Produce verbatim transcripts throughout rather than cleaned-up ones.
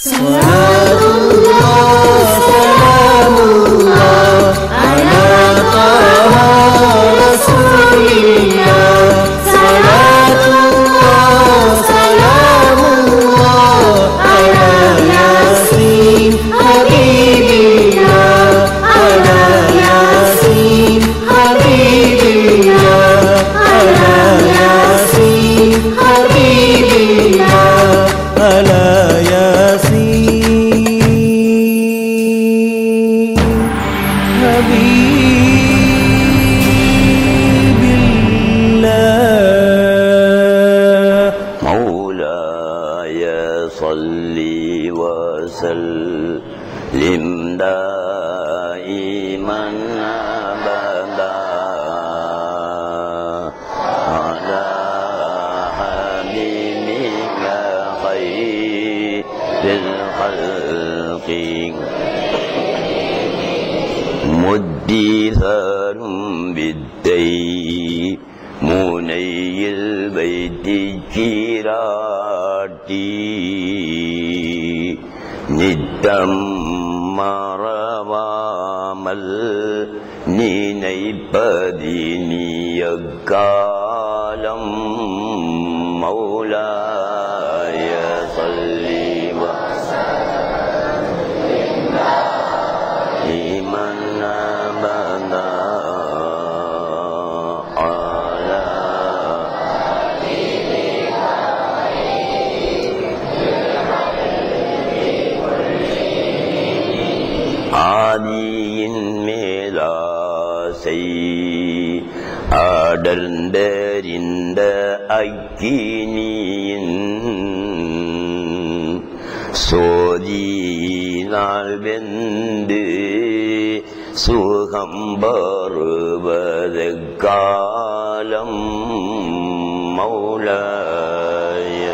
صلاة الله سلام الله على طه رسول الله صلاة الله سلام الله على ياسين حبيب الله على ياسين حبيب الله على ياسين حبيب الله على ياسين حبيب الله مولاي صل وسلم دائما أبدا على حبيبك خير الخلق مدثر بالدين مني البيت كيراتي நித்தம் மறவாமல் நினைப்பதி நீயக்காலம் மௌலாய ஸல்லி வஸல்லிம் இமன் அபதா அலா ஆதியின் மேலாசை அடர்ந்தறிந்த அக்கினியின் சோதியினால் வெந்து சுகம் வருவது காலம் மௌலாய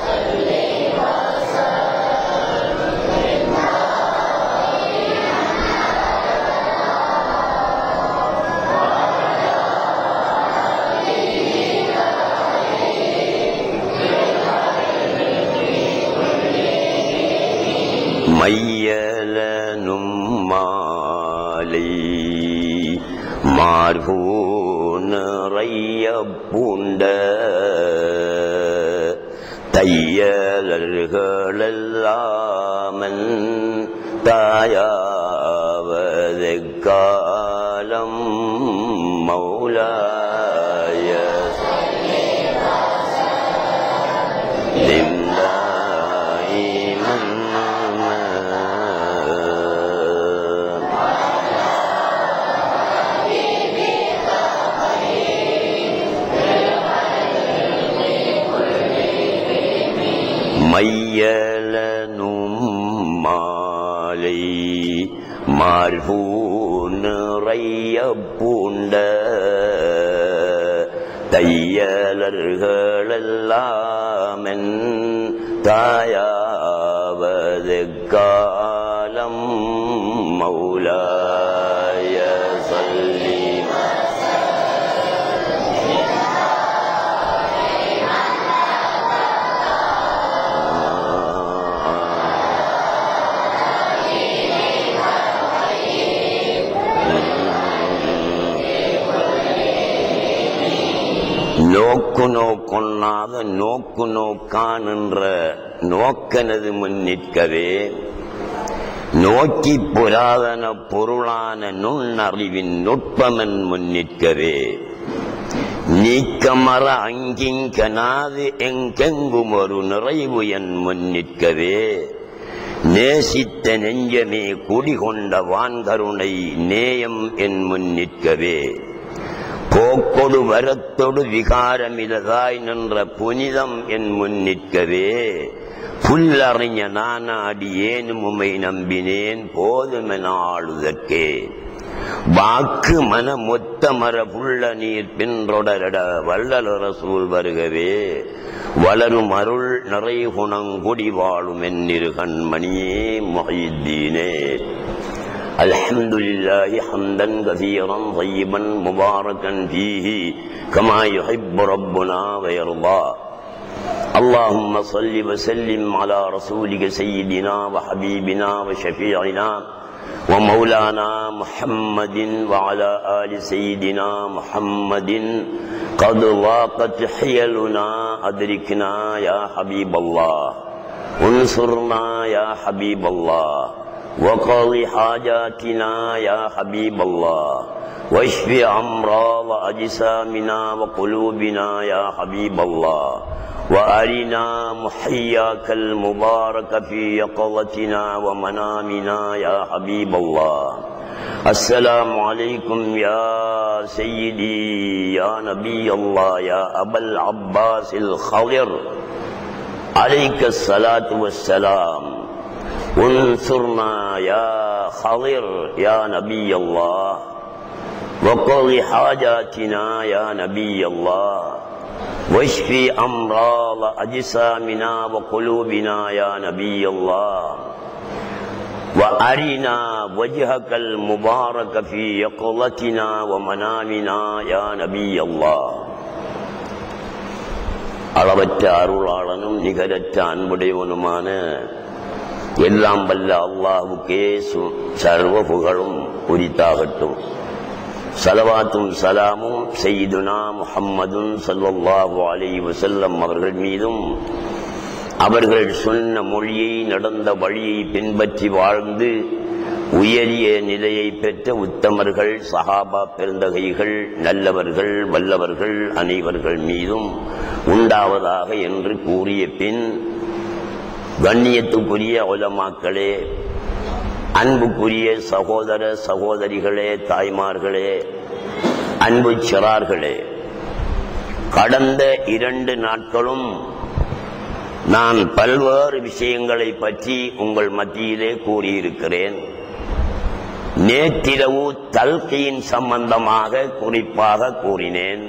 மையலனும் மாலை மார்பு நிறைய பூண்ட தையலர்களெல்லாமன் தாயாவது காலம் மௌலாய மையலனும் மாலை மார்பு நிறைய பூண்ட தையலர்களெல்லாமன் தாயாவது காலம் மௌலாய ஸல்லி நோக்கு நோக்கொண்ணாத நோக்கு நோக்கான் என்ற நோக்கனது முன்னிற்கவே நோக்கி புராதன பொருளான நுண்ணறிவின் நுட்பமன் முன்னிற்கவே நீக்கமர அங்கிங்கனாது எங்கெங்கும் ஒரு நிறைவு என் முன்னிற்கவே நேசித்த நெஞ்சமே குடிகொண்ட வான்கருணை நேயம் என் முன்னிற்கவே போக்கொடு வரத்தொடு விகாரமிலதாய் நின்ற புனிதம் என் முன்னிற்கவே புல்லறிஞ நானாடி ஏனும் உமை நம்பினேன் போதுமென ஆளுதற்கே வாக்கு மன மொத்த மர புள்ள நீர் பின்றொடரட வள்ளல் ரசூல் வருகவே வளரும் அருள் நிறை குணங்குடி வாழும் என்னிரு கண்மணியே முஹித்தீனே الحمد لله حمدا كثيرا طيبا مباركا فيه كما يحب ربنا ويرضى اللهم صل وسلم على رسولك سيدنا وحبيبنا وشفيعنا ومولانا محمد وعلى آل سيدنا محمد قد ضاقت حيلنا أدركنا يا حبيب الله انصرنا يا حبيب الله وقض حاجاتنا يا حبيب الله واشف أمراض أجسامنا وقلوبنا يا حبيب الله وأرنا محياك المبارك في يقظتنا ومنامنا يا حبيب الله. السلام عليكم يا سيدي يا نبي الله يا أبا العباس الخضر عليك الصلاة والسلام. انصرنا يا خضر يا نبي الله وقض حاجاتنا يا نبي الله واشفي أمراض أجسامنا وقلوبنا يا نبي الله وأرنا وجهك المبارك في يقظتنا ومنامنا يا نبي الله. அளவற்ற அருளாளனும் நிகரற்ற அன்புடையவனுமான எல்லாம் வல்ல அல்லாஹ்வுக்கே சர்வ புகழும் உரித்தாகட்டும். சலவாத்தும் சலாமும் சையதுனா முஹம்மதுன் ஸல்லல்லாஹு அலைஹி வஸல்லம் அவர்கள் மீதும் அவர்கள் சொன்ன மொழியை நடந்த வழியை பின்பற்றி வாழ்ந்து உயரிய நிலையை பெற்ற உத்தமர்கள் சஹாபா பெருந்தகைகள் நல்லவர்கள் வல்லவர்கள் அனைவர்கள் மீதும் உண்டாவதாக என்று கூறிய பின், கண்ணியத்துக்குரிய உலமாக்களே, அன்புக்குரிய சகோதர சகோதரிகளே, தாய்மார்களே, அன்பு சிறார்களே, கடந்த இரண்டு நாட்களும் நான் பல்வேறு விஷயங்களை பற்றி உங்கள் மத்தியிலே கூறியிருக்கிறேன். நேற்றிரவு தல்கீன் சம்பந்தமாக குறிப்பாக கூறினேன்.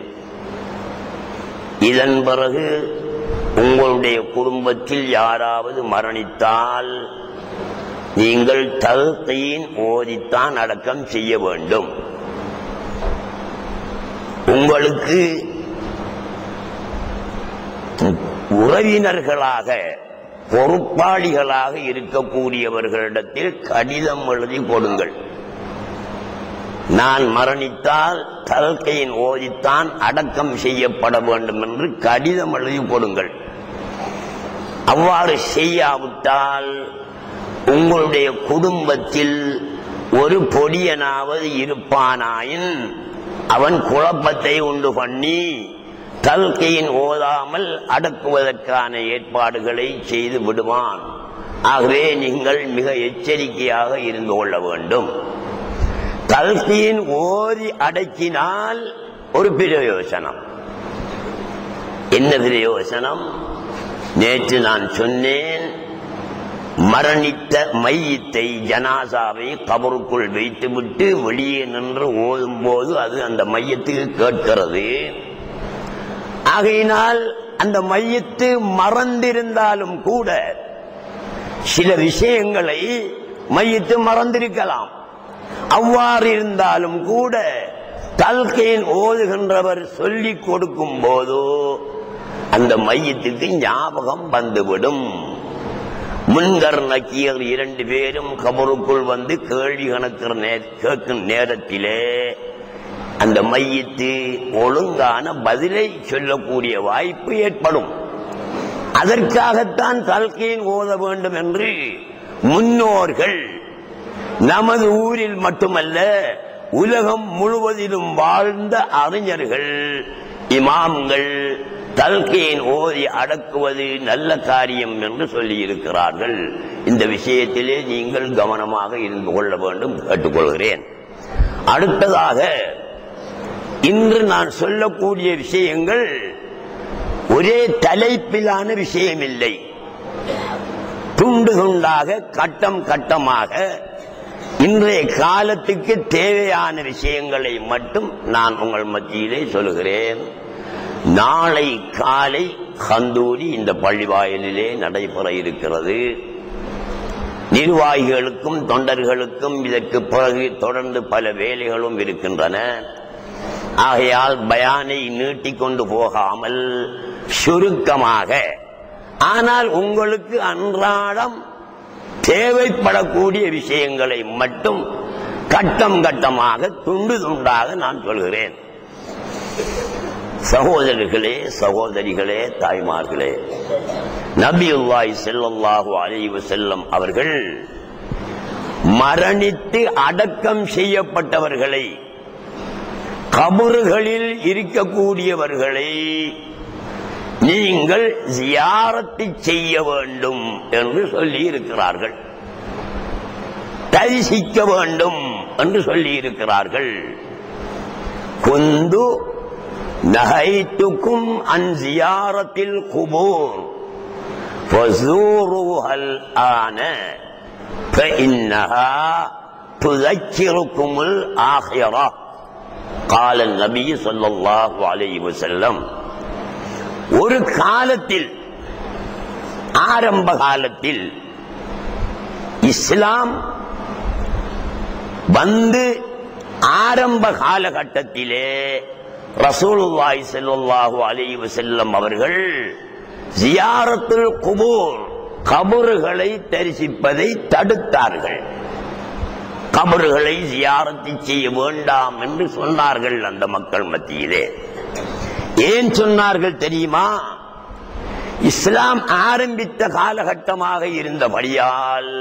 இதன் பிறகு உங்களுடைய குடும்பத்தில் யாராவது மரணித்தால் நீங்கள் தல்கீன் ஓதித்தான் அடக்கம் செய்ய வேண்டும். உங்களுக்கு உறவினர்களாக பொறுப்பாளிகளாக இருக்கக்கூடியவர்களிடத்தில் கடிதம் எழுதி கொடுங்கள். நான் மரணித்தால் தல்கீன் ஓதித்தான் அடக்கம் செய்யப்பட வேண்டும் என்று கடிதம் எழுதி கொடுங்கள். அவ்வாறு செய்யாவிட்டால் உங்களுடைய குடும்பத்தில் ஒரு பொடியனாவது இருப்பானாயின் அவன் குழப்பத்தை உண்டு பண்ணி தல்கீன் ஓதாமல் அடக்குவதற்கான ஏற்பாடுகளை செய்து விடுவான். ஆகவே நீங்கள் மிக எச்சரிக்கையாக இருந்து கொள்ள வேண்டும். தல்கீன் ஓதி அடக்கினால் ஒரு பிரயோசனம். என்ன பிரயோசனம்? நேற்று நான் சொன்னேன், மரணித்த மையத்தை ஜனாசாவை கபருக்குள் வைத்துவிட்டு வெளியே நின்று ஓதும் போது அது அந்த மையத்துக்கு கேட்கிறது. ஆகையினால் அந்த மையத்து மறந்திருந்தாலும் கூட சில விஷயங்களை மையத்து மறந்திருக்கலாம். அவ்வாறு இருந்தாலும் கூட தல்கீன் ஓதுகின்றவர் சொல்லிக் கொடுக்கும் போதோ அந்த மையத்துக்கு ஞாபகம் வந்துவிடும். முன்கர் நக்கீர் இரண்டு பேரும் கபருக்குள் வந்து கேள்வி கணக்கிற கேட்கும் நேரத்திலே அந்த மையத்து ஒழுங்கான பதிலை சொல்லக்கூடிய வாய்ப்பு ஏற்படும். அதற்காகத்தான் தல்கீன் ஓத வேண்டும் என்று முன்னோர்கள் நமது ஊரில் மட்டுமல்ல உலகம் முழுவதிலும் வாழ்ந்த அறிஞர்கள், இமாம்கள் தல்கீன் ஓதி அடக்குவது நல்ல காரியம் என்று சொல்லி இருக்கிறார்கள். இந்த விஷயத்திலே நீங்கள் கவனமாக இருந்து கொள்ள வேண்டும் கேட்டுக்கொள்கிறேன். அடுத்ததாக இன்று நான் சொல்லக்கூடிய விஷயங்கள் ஒரே தலைப்பிலான விஷயம் இல்லை. துண்டு துண்டாக கட்டம் கட்டமாக இன்றைய காலத்துக்கு தேவையான விஷயங்களை மட்டும் நான் உங்கள் மத்தியிலே சொல்கிறேன். நாளை காலை கந்தூரி இந்த பள்ளிவாயலிலே நடைபெற இருக்கிறது. நிர்வாகிகளுக்கும் தொண்டர்களுக்கும் இதற்கு பிறகு தொடர்ந்து பல வேலைகளும் இருக்கின்றன. ஆகையால் பயானை நீட்டிக்கொண்டு போகாமல் சுருக்கமாக ஆனால் உங்களுக்கு அன்றாடம் தேவைப்படக்கூடிய விஷயங்களை மட்டும் கட்டம் கட்டமாக துண்டு துண்டாக நான் சொல்கிறேன். சகோதரர்களே, சகோதரிகளே, தாய்மார்களே, நபியுல்லாஹி ஸல்லல்லாஹு அலைஹி வஸல்லம் அவர்கள் மரணித்து அடக்கம் செய்யப்பட்டவர்களை, கபறுகளில் இருக்கக்கூடியவர்களை நீங்கள் ஜியாரத்து செய்ய வேண்டும் என்று சொல்லி இருக்கிறார்கள், தரிசிக்க வேண்டும் என்று சொல்லி இருக்கிறார்கள். குந்து நஹைத்துக்கும் அன் ஜியாரத்தில் குபூர் ஃபஸூருஹல் ஆன ஃபஇன்னஹா துذكركم الآخرة قال النبي صلى الله عليه وسلم. ஒரு காலத்தில், ஆரம்ப காலத்தில் இஸ்லாம் வந்து ஆரம்ப காலகட்டத்திலே ரசூலுல்லாஹி ஸல்லல்லாஹு அலைஹி வஸல்லம் அவர்கள் ஜியாரத்துல் குபூர், கபறுகளை தரிசிப்பதை தடுத்தார்கள். கபறுகளை ஜியாரத்து செய்ய வேண்டாம் என்று சொன்னார்கள் அந்த மக்கள் மத்தியிலே. ஏன் சொன்னார்கள் தெரியுமா? இஸ்லாம் ஆரம்பித்த காலகட்டமாக இருந்தபடியால்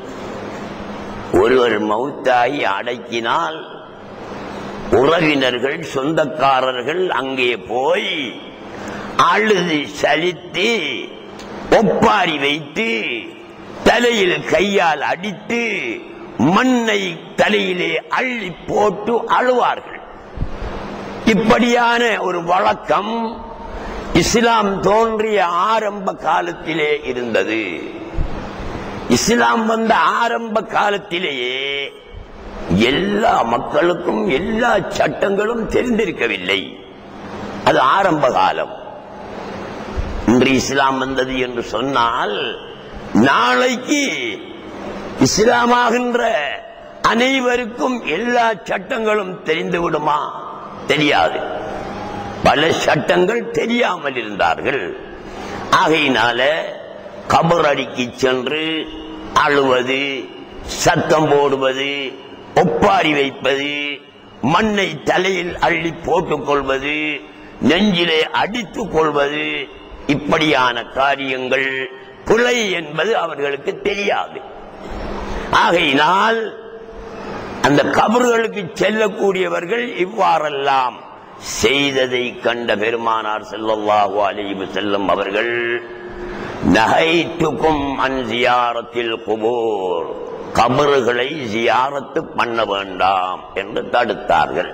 ஒருவர் மௌத்தாகி அடக்கினால் உறவினர்கள், சொந்தக்காரர்கள் அங்கே போய் அழுது சலித்து ஒப்பாரி வைத்து தலையில் கையால் அடித்து மண்ணை தலையிலே அள்ளி போட்டு அழுவார்கள். இப்படியான ஒரு வழக்கம் இஸ்லாம் தோன்றிய ஆரம்ப காலத்திலே இருந்தது. இஸ்லாம் வந்த ஆரம்ப காலத்திலேயே எல்லா மக்களுக்கும் எல்லா சட்டங்களும் தெரிந்திருக்கவில்லை. அது ஆரம்ப காலம். இன்று இஸ்லாம் வந்தது என்று சொன்னால் நாளைக்கு இஸ்லாமாகின்ற அனைவருக்கும் எல்லா சட்டங்களும் தெரிந்து விடுமா? தெரியாது. பல சட்டங்கள் தெரியாமல் இருந்தார்கள். ஆகையினால கபர் அடிக்கு சென்று அழுவது, சத்தம் போடுவது, ஒப்பாரி வைப்பது, மண்ணை தலையில் அள்ளி போட்டுக் கொள்வது, நெஞ்சிலே அடித்துக் கொள்வது, இப்படியான காரியங்கள் பிழை என்பது அவர்களுக்கு தெரியாது. ஆகையினால் அந்த கபர்களுக்கு செல்லக்கூடியவர்கள் இவ்வாறெல்லாம் செய்ததை கண்ட பெருமானார் ஸல்லல்லாஹு அலைஹி வஸல்லம் அவர்கள் நஹைத்துக்கும் அன் ஜியாரத்தில் குபூர், கபறுகளை ஜியாரத்து பண்ண வேண்டாம் என்று தடுத்தார்கள்.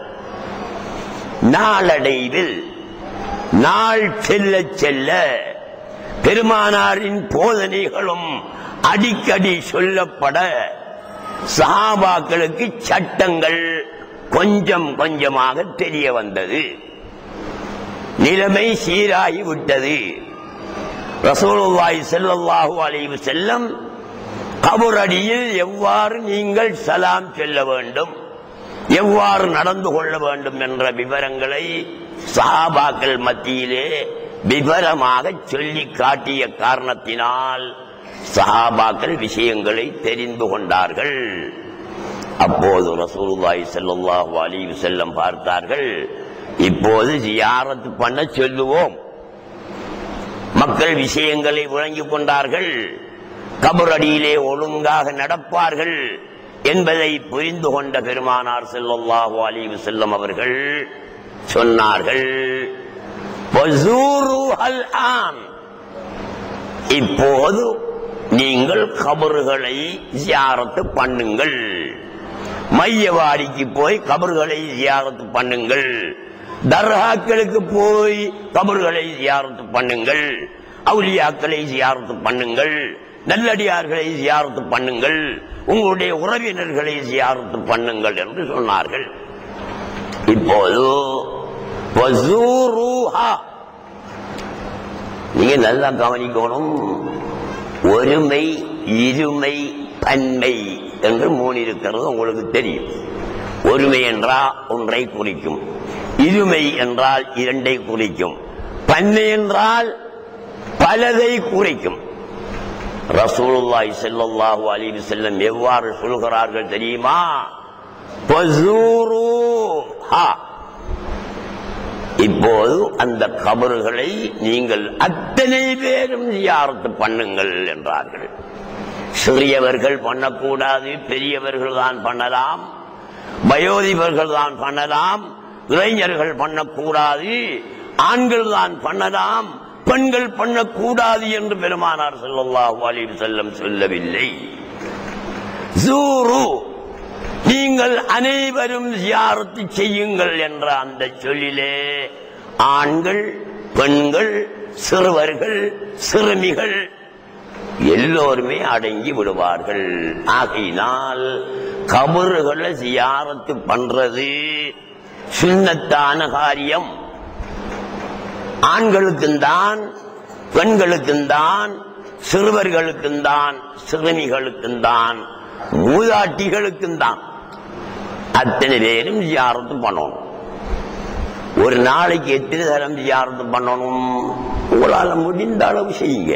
நாளடைவில் நாள் செல்ல செல்ல பெருமானாரின் போதனைகளும் அடிக்கடி சொல்லப்பட சஹாபாக்களுக்கு சட்டங்கள் கொஞ்சம் கொஞ்சமாக தெரிய வந்தது. நிலைமை சீராகி விட்டது. ரசூலுல்லாஹி ஸல்லல்லாஹு அலைஹி வஸல்லம் கபரடியில் எவ்வாறு நீங்கள் சலாம் சொல்ல வேண்டும், எவ்வாறு நடந்து கொள்ள வேண்டும் என்ற விவரங்களை சஹாபாக்கள் மத்தியிலே விவரமாக சொல்லி காட்டிய காரணத்தினால் சஹாபாக்கள் விஷயங்களை தெரிந்து கொண்டார்கள். அப்போது ரசூலுல்லாஹி ஸல்லல்லாஹு அலைஹி வஸல்லம் பார்த்தார்கள், இப்போது ஜியாரத் பண்ண சொல்லுவோம். மக்கள் விஷயங்களை விளங்கிக் கொண்டார்கள், கபரடியிலே ஒழுங்காக நடப்பார்கள் என்பதை புரிந்து கொண்ட பெருமானார் ஸல்லல்லாஹு அலைஹி வஸல்லம் அவர்கள் சொன்னார்கள், வஸூருஹல் ஆன், இப்போது நீங்கள் கபறுகளை ஜியாரத்து பண்ணுங்கள். மையவாடிக்கு போய் கபறுகளை ஜியாரத்து பண்ணுங்கள், தர்காக்களுக்கு போய் கபறுகளை ஜியாரத்து பண்ணுங்கள், அவுலியாக்களை ஜியாரத்து பண்ணுங்கள், நல்லடியார்களை ஜியாரத்து பண்ணுங்கள், உங்களுடைய உறவினர்களை ஜியாரத்து பண்ணுங்கள் என்று சொன்னார்கள். இப்போது நீங்க நல்லா கவனிக்கணும். ஒருமை, இருமை, பன்மை என்று மூணு இருக்கிறது உங்களுக்கு தெரியும். ஒருமை என்றால் ஒன்றை குறிக்கும், இருமை என்றால் இரண்டை குறிக்கும், பன்மை என்றால் பலதை குறிக்கும். ரசூலுல்லாஹி ஸல்லல்லாஹு அலைஹி வஸல்லம் எவ்வாறு சொல்கிறார்கள் தெரியுமா? ஃபஸூருஹா, இப்போது அந்த கபறுகளை நீங்கள் அத்தனை பேரும் ஜியாரத் பண்ணுங்கள் என்றார்கள். சிறியவர்கள் பண்ணக்கூடாது, பெரியவர்கள் தான் பண்ணலாம், வயோதிபர்கள் தான் பண்ணலாம், இளைஞர்கள் பண்ணக்கூடாது, ஆண்கள் தான் பண்ணலாம், பெண்கள் பண்ணக்கூடாது என்று பெருமானார் ஸல்லல்லாஹு அலைஹி வஸல்லம் சொல்லவில்லை. ஜூரு, நீங்கள் அனைவரும் ஜியாரத் செய்யுங்கள் என்ற அந்த சொல்லிலே ஆண்கள், பெண்கள், சிறுவர்கள், சிறுமிகள் எல்லோருமே அடங்கி விடுவார்கள். ஆகையினால் கபறுகளை ஜியாரத்து பண்றது சுன்னத்தான காரியம். ஆண்களுக்கும் தான், பெண்களுக்கும் தான், சிறுவர்களுக்கும் தான், சிறுமிகளுக்கும் தான், மூதாட்டிகளுக்கும் தான். அத்தனை பேரும் ஜியாரத்து பண்ணணும். ஒரு நாளைக்கு எத்தனை தரம் ஜியாரத்து பண்ணணும்? உங்களால முடிந்த அளவு செய்யுங்க.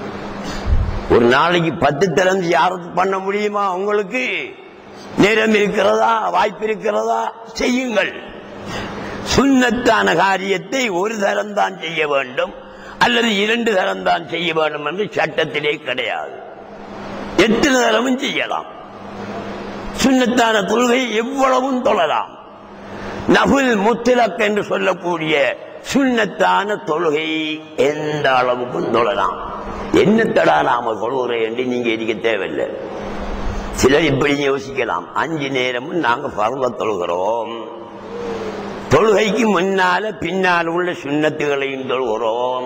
ஒரு நாளைக்கு பத்து தரம் ஜியாரத்து பண்ண முடியுமா? உங்களுக்கு நேரம் இருக்கிறதா, வாய்ப்பு இருக்கிறதா? செய்யுங்கள். சுன்னத்தான காரியத்தை ஒரு தரம் தான் செய்ய வேண்டும் அல்லது இரண்டு தரம் தான் செய்ய வேண்டும் என்று சட்டத்திலே கிடையாது. எத்தனை தரமும் செய்யலாம். சுன்னத்தான தொழுகை எவ்வளவும் தொழலாம். நஃபில் முத்லக் என்று சொல்லக்கூடிய சுன்னத்தான தொழுகை எந்த அளவுக்கும் தொழலாம். என்னத்தடா நாம தொழுகிறேன் என்று நீங்க இருக்க தேவையில்லை. சிலர் இப்படி யோசிக்கலாம், அஞ்சு நேரமும் நாங்க ஃபர்ள தொழுகிறோம், தொழுகைக்கு முன்னால பின்னால் உள்ள சுன்னத்துகளையும் தொழுகிறோம்,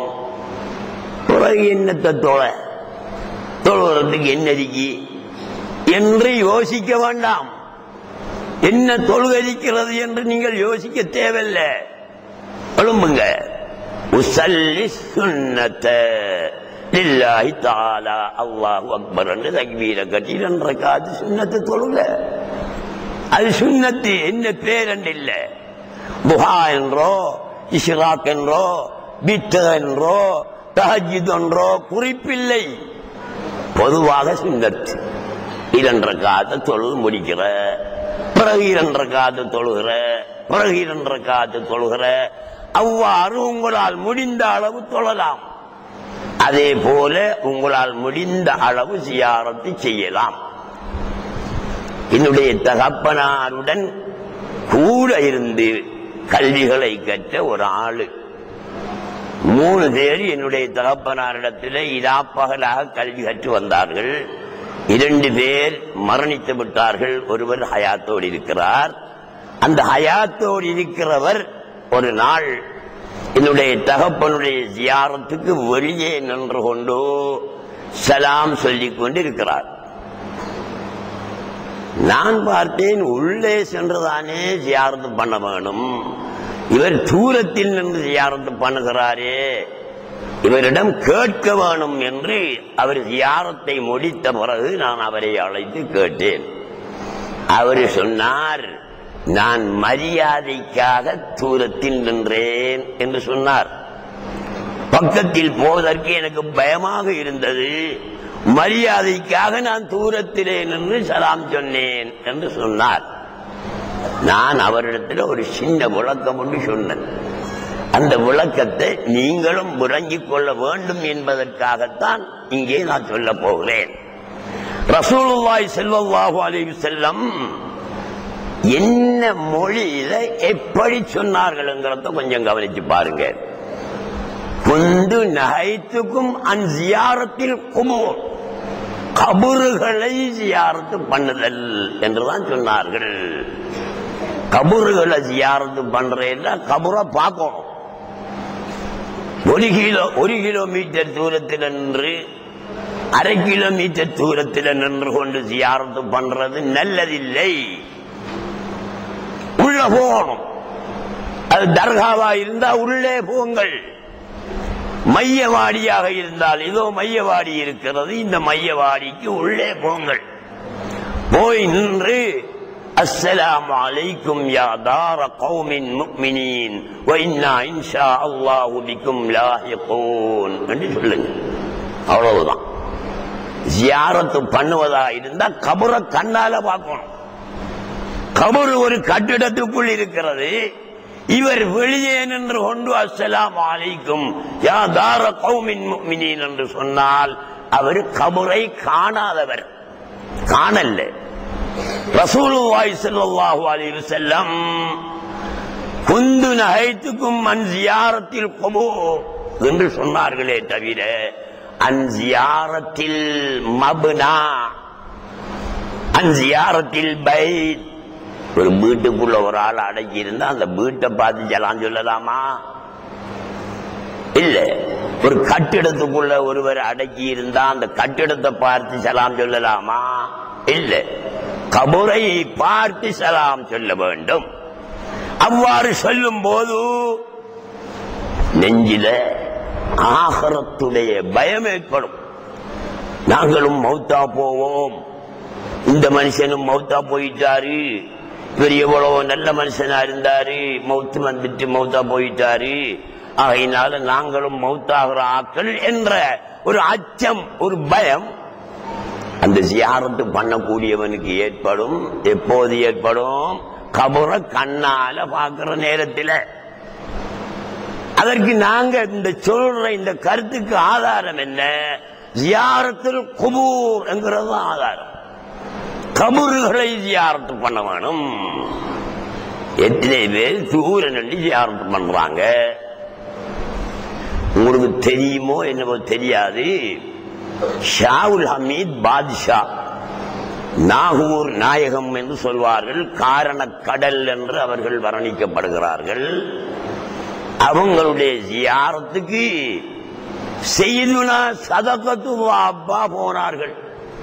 பிறகு என்னத்தை தொலை தொழுகிறதுக்கு என்னதிக்கு என்று யோசிக்க வேண்டாம். என்ன தொழுகரிக்கிறது என்று நீங்கள் யோசிக்க தேவையில்லை. எழும்புங்க. உஸல்லி சுன்னத லில்லாஹி தஆலா அல்லாஹு அக்பர் என்று தக்பீர கட்டி ரெண்டு ரக்காத் சுன்னத்து தொழுக. அது சுன்னத்து, என்ன பேர் என்று இல்லை. துஹா என்றோ, இஷ்ராக் என்றோ, பித்ர் என்றோ, தஹஜ்ஜுத் என்றோ குறிப்பில்லை. பொதுவாக சுன்னத்து. இரண்டு ரக்காத்து தொழுது முடிக்கிற, பிறகு இரண்டு ரக்காத்து தொழுகிற, பிறகு இரண்டு ரக்காத்து தொழுகிற, அவ்வாறு உங்களால் முடிந்த அளவு தொழலாம். அதே போல உங்களால் முடிந்த அளவு ஜியாரத்து செய்யலாம். என்னுடைய தகப்பனாருடன் கூட இருந்து கல்விகளை கற்ற ஒரு ஆளு, மூணு பேர் என்னுடைய தகப்பனாரிடத்தில் இராப்பகலாக கல்வி கற்று வந்தார்கள். இரண்டு பேர் மரணித்து விட்டார்கள், ஒருவர் ஹயாத்தோடு இருக்கிறார். அந்த ஹயாத்தோடு இருக்கிறவர் ஒரு நாள் என்னுடைய தகப்பனுடைய ஜியாரத்துக்கு வெளியே நின்று கொண்டு சலாம் சொல்லிக் கொண்டு இருக்கிறார். நான் பார்த்தேன், உள்ளே சென்றுதானே ஜியாரத்து பண்ண வேணும், இவர் தூரத்தில் நின்று ஜியாரத்து பண்ணுகிறாரே, இவரிடம் கேட்க வேணும் என்று அவர் ஜியாரத்தை முடித்த பிறகு நான் அவரை அழைத்து கேட்டேன். அவர் சொன்னார், நான் மரியாதைக்காக தூரத்தில் நின்றேன் என்று சொன்னார். பக்கத்தில் போவதற்கு எனக்கு பயமாக இருந்தது, மரியாதைக்காக நான் தூரத்திலே நின்று சலாம் சொன்னேன் என்று சொன்னார். நான் அவரிடத்தில் ஒரு சின்ன விளக்கம் ஒன்று சொன்னேன். அந்த விளக்கத்தை நீங்களும் விளங்கிக் கொள்ள வேண்டும் என்பதற்காகத்தான் இங்கே நான் சொல்ல போகிறேன். ரசூலுல்லாஹி ஸல்லல்லாஹு அலைஹி வஸல்லம் என்ன மொழியில எப்படி சொன்னார்கள்ங்கிறத கொஞ்சம் கவனிச்சு பாருங்க. குந்து நஹைத்துக்கும் அன் ஜியாரத்தில் குபூர், கபறுகளை ஜியாரத்து பண்ணுதல் என்றுதான் சொன்னார்கள். கபறுகளை ஜியாரத்து பண்றேன்னா கபரை பார்க்கணும். ஒரு கிலோ ஒரு கிலோமீட்டர் தூரத்தில் நின்று அரை கிலோமீட்டர் தூரத்தில் நின்று கொண்டு ஜியாரத்து பண்றது நல்லதில்லை. உள்ள போகணும். அது தர்காவா இருந்தா உள்ளே போங்கள். மையவாடியாக இருந்தால் இதோ மையவாடி இருக்கிறது, இந்த மையவாடிக்கு உள்ளே போங்கள். போய் நின்று அஸ்ஸலாமு அலைக்கும் யா தார கௌமின் முஃமினீன் வ இன்னா இன்ஷா அல்லாஹு பிக்கும் லாஹிகூன் என்று சொல்லுங்க. அவ்வளவுதான். ஜியாரத்து பண்ணுவதா இருந்தா கபரை கண்ணால பார்க்கணும். கபர் ஒரு கட்டிடத்துக்குள் இருக்கிறது. இவர் வெளியே நின்று கொண்டு அஸ்ஸலாமு அலைக்கும் யா தார கௌமின் முஃமினீன் என்று சொன்னால் அவர் கபரை காணாதவர், காணல்ல. ரசூலுல்லாஹி ஸல்லல்லாஹு அலைஹி வஸல்லம் குந்து நஹைத்துக்கும் அன் ஜியாரத்தில் குபூர் என்று சொன்னார்களே தவிர அன் ஜியாரத்தில் மப்னா அன் ஜியாரத்தில் பைத். ஒரு வீட்டுக்குள்ள ஒரு ஆள் அடக்கி இருந்தா அந்த வீட்டை பார்த்து ஜலாம் சொல்லலாமா? இல்ல. ஒரு கட்டிடத்துக்குள்ள ஒருவர் அடக்கி இருந்தா அந்த கட்டிடத்தை பார்த்து சலாம் சொல்லலாமா? இல்ல. கபரை பார்த்து சலாம் சொல்ல வேண்டும். அவ்வாறு சொல்லும் போது நெஞ்சில ஆகரத்துடைய பயம் ஏற்படும். நாங்களும் மௌத்தா போவோம், இந்த மனுஷனும் மௌத்தா போயிட்டாரு, இவர் எவ்வளவு நல்ல மனுஷனா இருந்தாரு, மௌத்து வந்துட்டு மௌத்தா போயிட்டாரு, ஆகையினால நாங்களும் மௌத்தாகிற ஆக்கள் என்ற ஒரு அச்சம், ஒரு பயம் அந்த ஜியாரத்து பண்ணக்கூடியவனுக்கு ஏற்படும். எப்போது ஏற்படும்? கபரை கண்ணால பார்க்கிற நேரத்தில். அதற்கு நாங்க இந்த சொல்ற இந்த கருத்துக்கு ஆதாரம் என்ன? ஜியாரத்துல் குபூர் என்கிறது ஆதாரம். கபறுகளை ஜியாரத்து பண்ண வேணும். எத்தனை பேர் தூர நன்றி ஜியாரத்து பண்றாங்க? உங்களுக்கு தெரியுமோ என்னவோ தெரியாது, ஷாவுல் ஹமீத் பாத்ஷா, நாகூர் நாயகம் என்று சொல்வார்கள், காரண கடல் என்று அவர்கள் வர்ணிக்கப்படுகிறார்கள். அவங்களுடைய ஜியாரத்துக்கு செய்யுனா சதகத்துல்லா அப்பா போனார்கள்.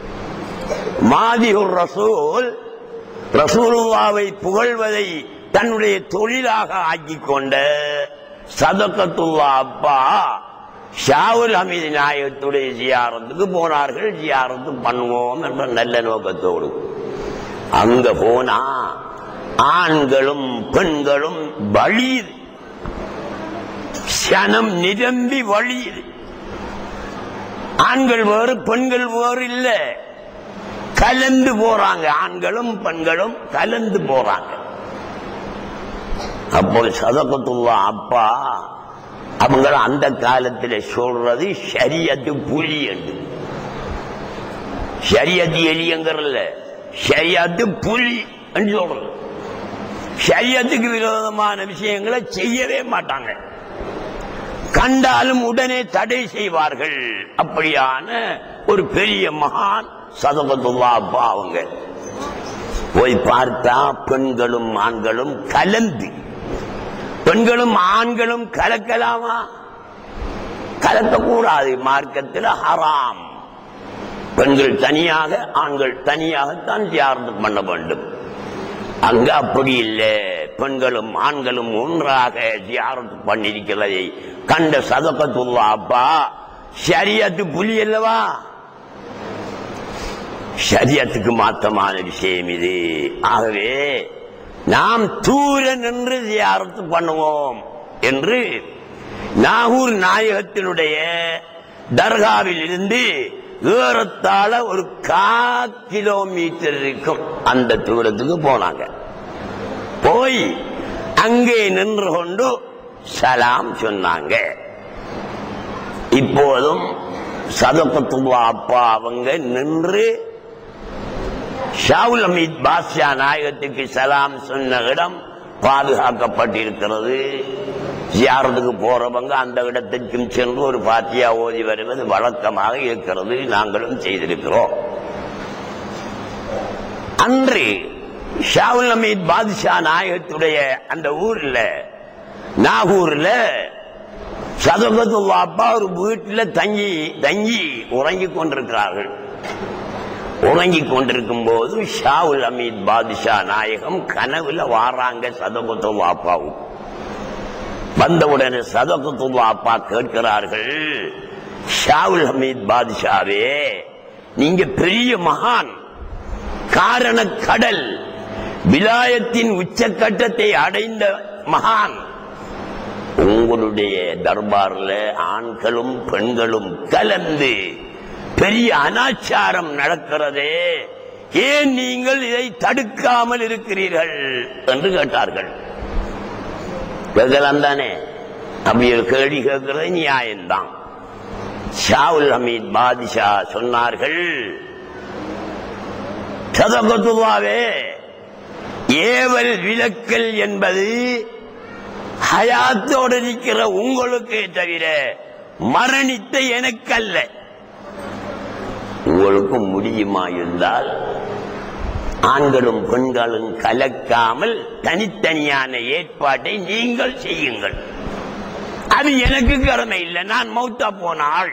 மாதிஹுர் ரசூல் ரசூலுல்லாவை புகழ்வதை தன்னுடைய தொழிலாக ஆக்கிக் கொண்ட சதகத்துல்லா அப்பா ஷாவுல் ஹமீது நாயகத்துடைய ஜியாரத்துக்கு போனார்கள். ஜியாரத்து பண்ணுவோம் என்ற நல்ல நோக்கத்தோடு அங்க போனா ஆண்களும் பெண்களும் வழியுது, சனம் நிரம்பி வழியுது. ஆண்கள் வேறு பெண்கள் வேறு இல்ல, கலந்து போறாங்க. ஆண்களும் பெண்களும் கலந்து போறாங்க. அப்போ சதகத்துல்லா அப்பா அவங்க அந்த காலத்தில் சொல்றது ஷரியத்து புலி என்று. ஷரியத்து எலியங்கிறல்ல, ஷரியத்து புலி என்று சொல்றது. ஷரியத்துக்கு விரோதமான விஷயங்களை செய்யவே மாட்டாங்க, கண்டாலும் உடனே தடை செய்வார்கள். அப்படியான ஒரு பெரிய மகான் சதகத்துல்லா அப்பா. அவங்க போய் பார்த்தா பெண்களும் ஆண்களும் கலந்து, பெண்களும் ஆண்களும் கலக்கலாமா? கலக்கக்கூடாது, மார்க்கத்தில் ஹராம். பெண்கள் தனியாக ஆண்கள் தனியாகத்தான் ஜியாரத்து பண்ண வேண்டும். அங்க அப்படி இல்லை, பெண்களும் ஆண்களும் ஒன்றாக ஜியாரத்து பண்ணிருக்கிறதை கண்ட சதகத்துல்லா அப்பா, ஷரியத்து புலி அல்லவா, ஷரியத்துக்கு மாற்றமான விஷயம் இது. ஆகவே நாம் தூர நின்று ஜியாரத்து பண்ணுவோம் என்று நாகூர் நாயகத்தினுடைய தர்காவில் இருந்து ஏறத்தாழ ஒரு கா கிலோமீட்டர் இருக்கும் அந்த தூரத்துக்கு போனாங்க. போய் அங்கே நின்று கொண்டு சலாம் சொன்னாங்க. இப்போதும் சதகத்துல்லா அப்பா அவங்க நின்று ஷாவுல் ஹமீத் பாத்ஷா நாயகத்துக்கு சலாம் சொன்ன இடம் பாதுகாக்கப்பட்டிருக்கிறது. ஜியாரத்துக்கு போறவங்க அந்த இடத்திற்கும் சென்று ஒரு பாத்தியா ஓதி வருவது வழக்கமாக இருக்கிறது. நாங்களும் செய்திருக்கிறோம். அன்று ஷாவுல் ஹமீத் பாத்ஷா நாயகத்துடைய அந்த ஊர்ல, நாகூர்ல சதகத்துல்லா அப்பா ஒரு வீட்டில் தங்கி தங்கி உறங்கிக் கொண்டிருக்கிறார்கள். உறங்கிக் கொண்டிருக்கும் போது ஷாவுல் ஹமீத் பாத்ஷா நாயகம் கனவுல வாராங்க சதகத்துல்லா அப்பாவும். வந்தவுடனே சதகத்துல்லா அப்பா கேட்கிறார்கள், ஷாவுல் ஹமீத் பாத்ஷாவே, நீங்க பெரிய மகான், காரண கடல், விலாயத்தின் உச்சக்கட்டத்தை அடைந்த மகான். உங்களுடைய தர்பார்ல ஆண்களும் பெண்களும் கலந்து பெரிய அனாச்சாரம் நடக்கிறதே, ஏன் நீங்கள் இதை தடுக்காமல் இருக்கிறீர்கள் என்று கேட்டார்கள். கேட்கலாம் தானே? அப்படி ஒரு கேள்வி கேட்கிறது நியாயம்தான். ஷாவுல் ஹமீத் பாதிஷா சொன்னார்கள், சதகத்துவாவே, ஏவல் விலக்கல் என்பது ஹயாத்தோடு இருக்கிற உங்களுக்கே தவிர மரணித்த எனக்கல்ல. உங்களுக்கு முடியுமா இருந்தால் ஆண்களும் பெண்களும் கலக்காமல் தனித்தனியான ஏற்பாட்டை நீங்கள் செய்யுங்கள். அது எனக்கு கடமை இல்லை. நான் மௌத்தா போனால்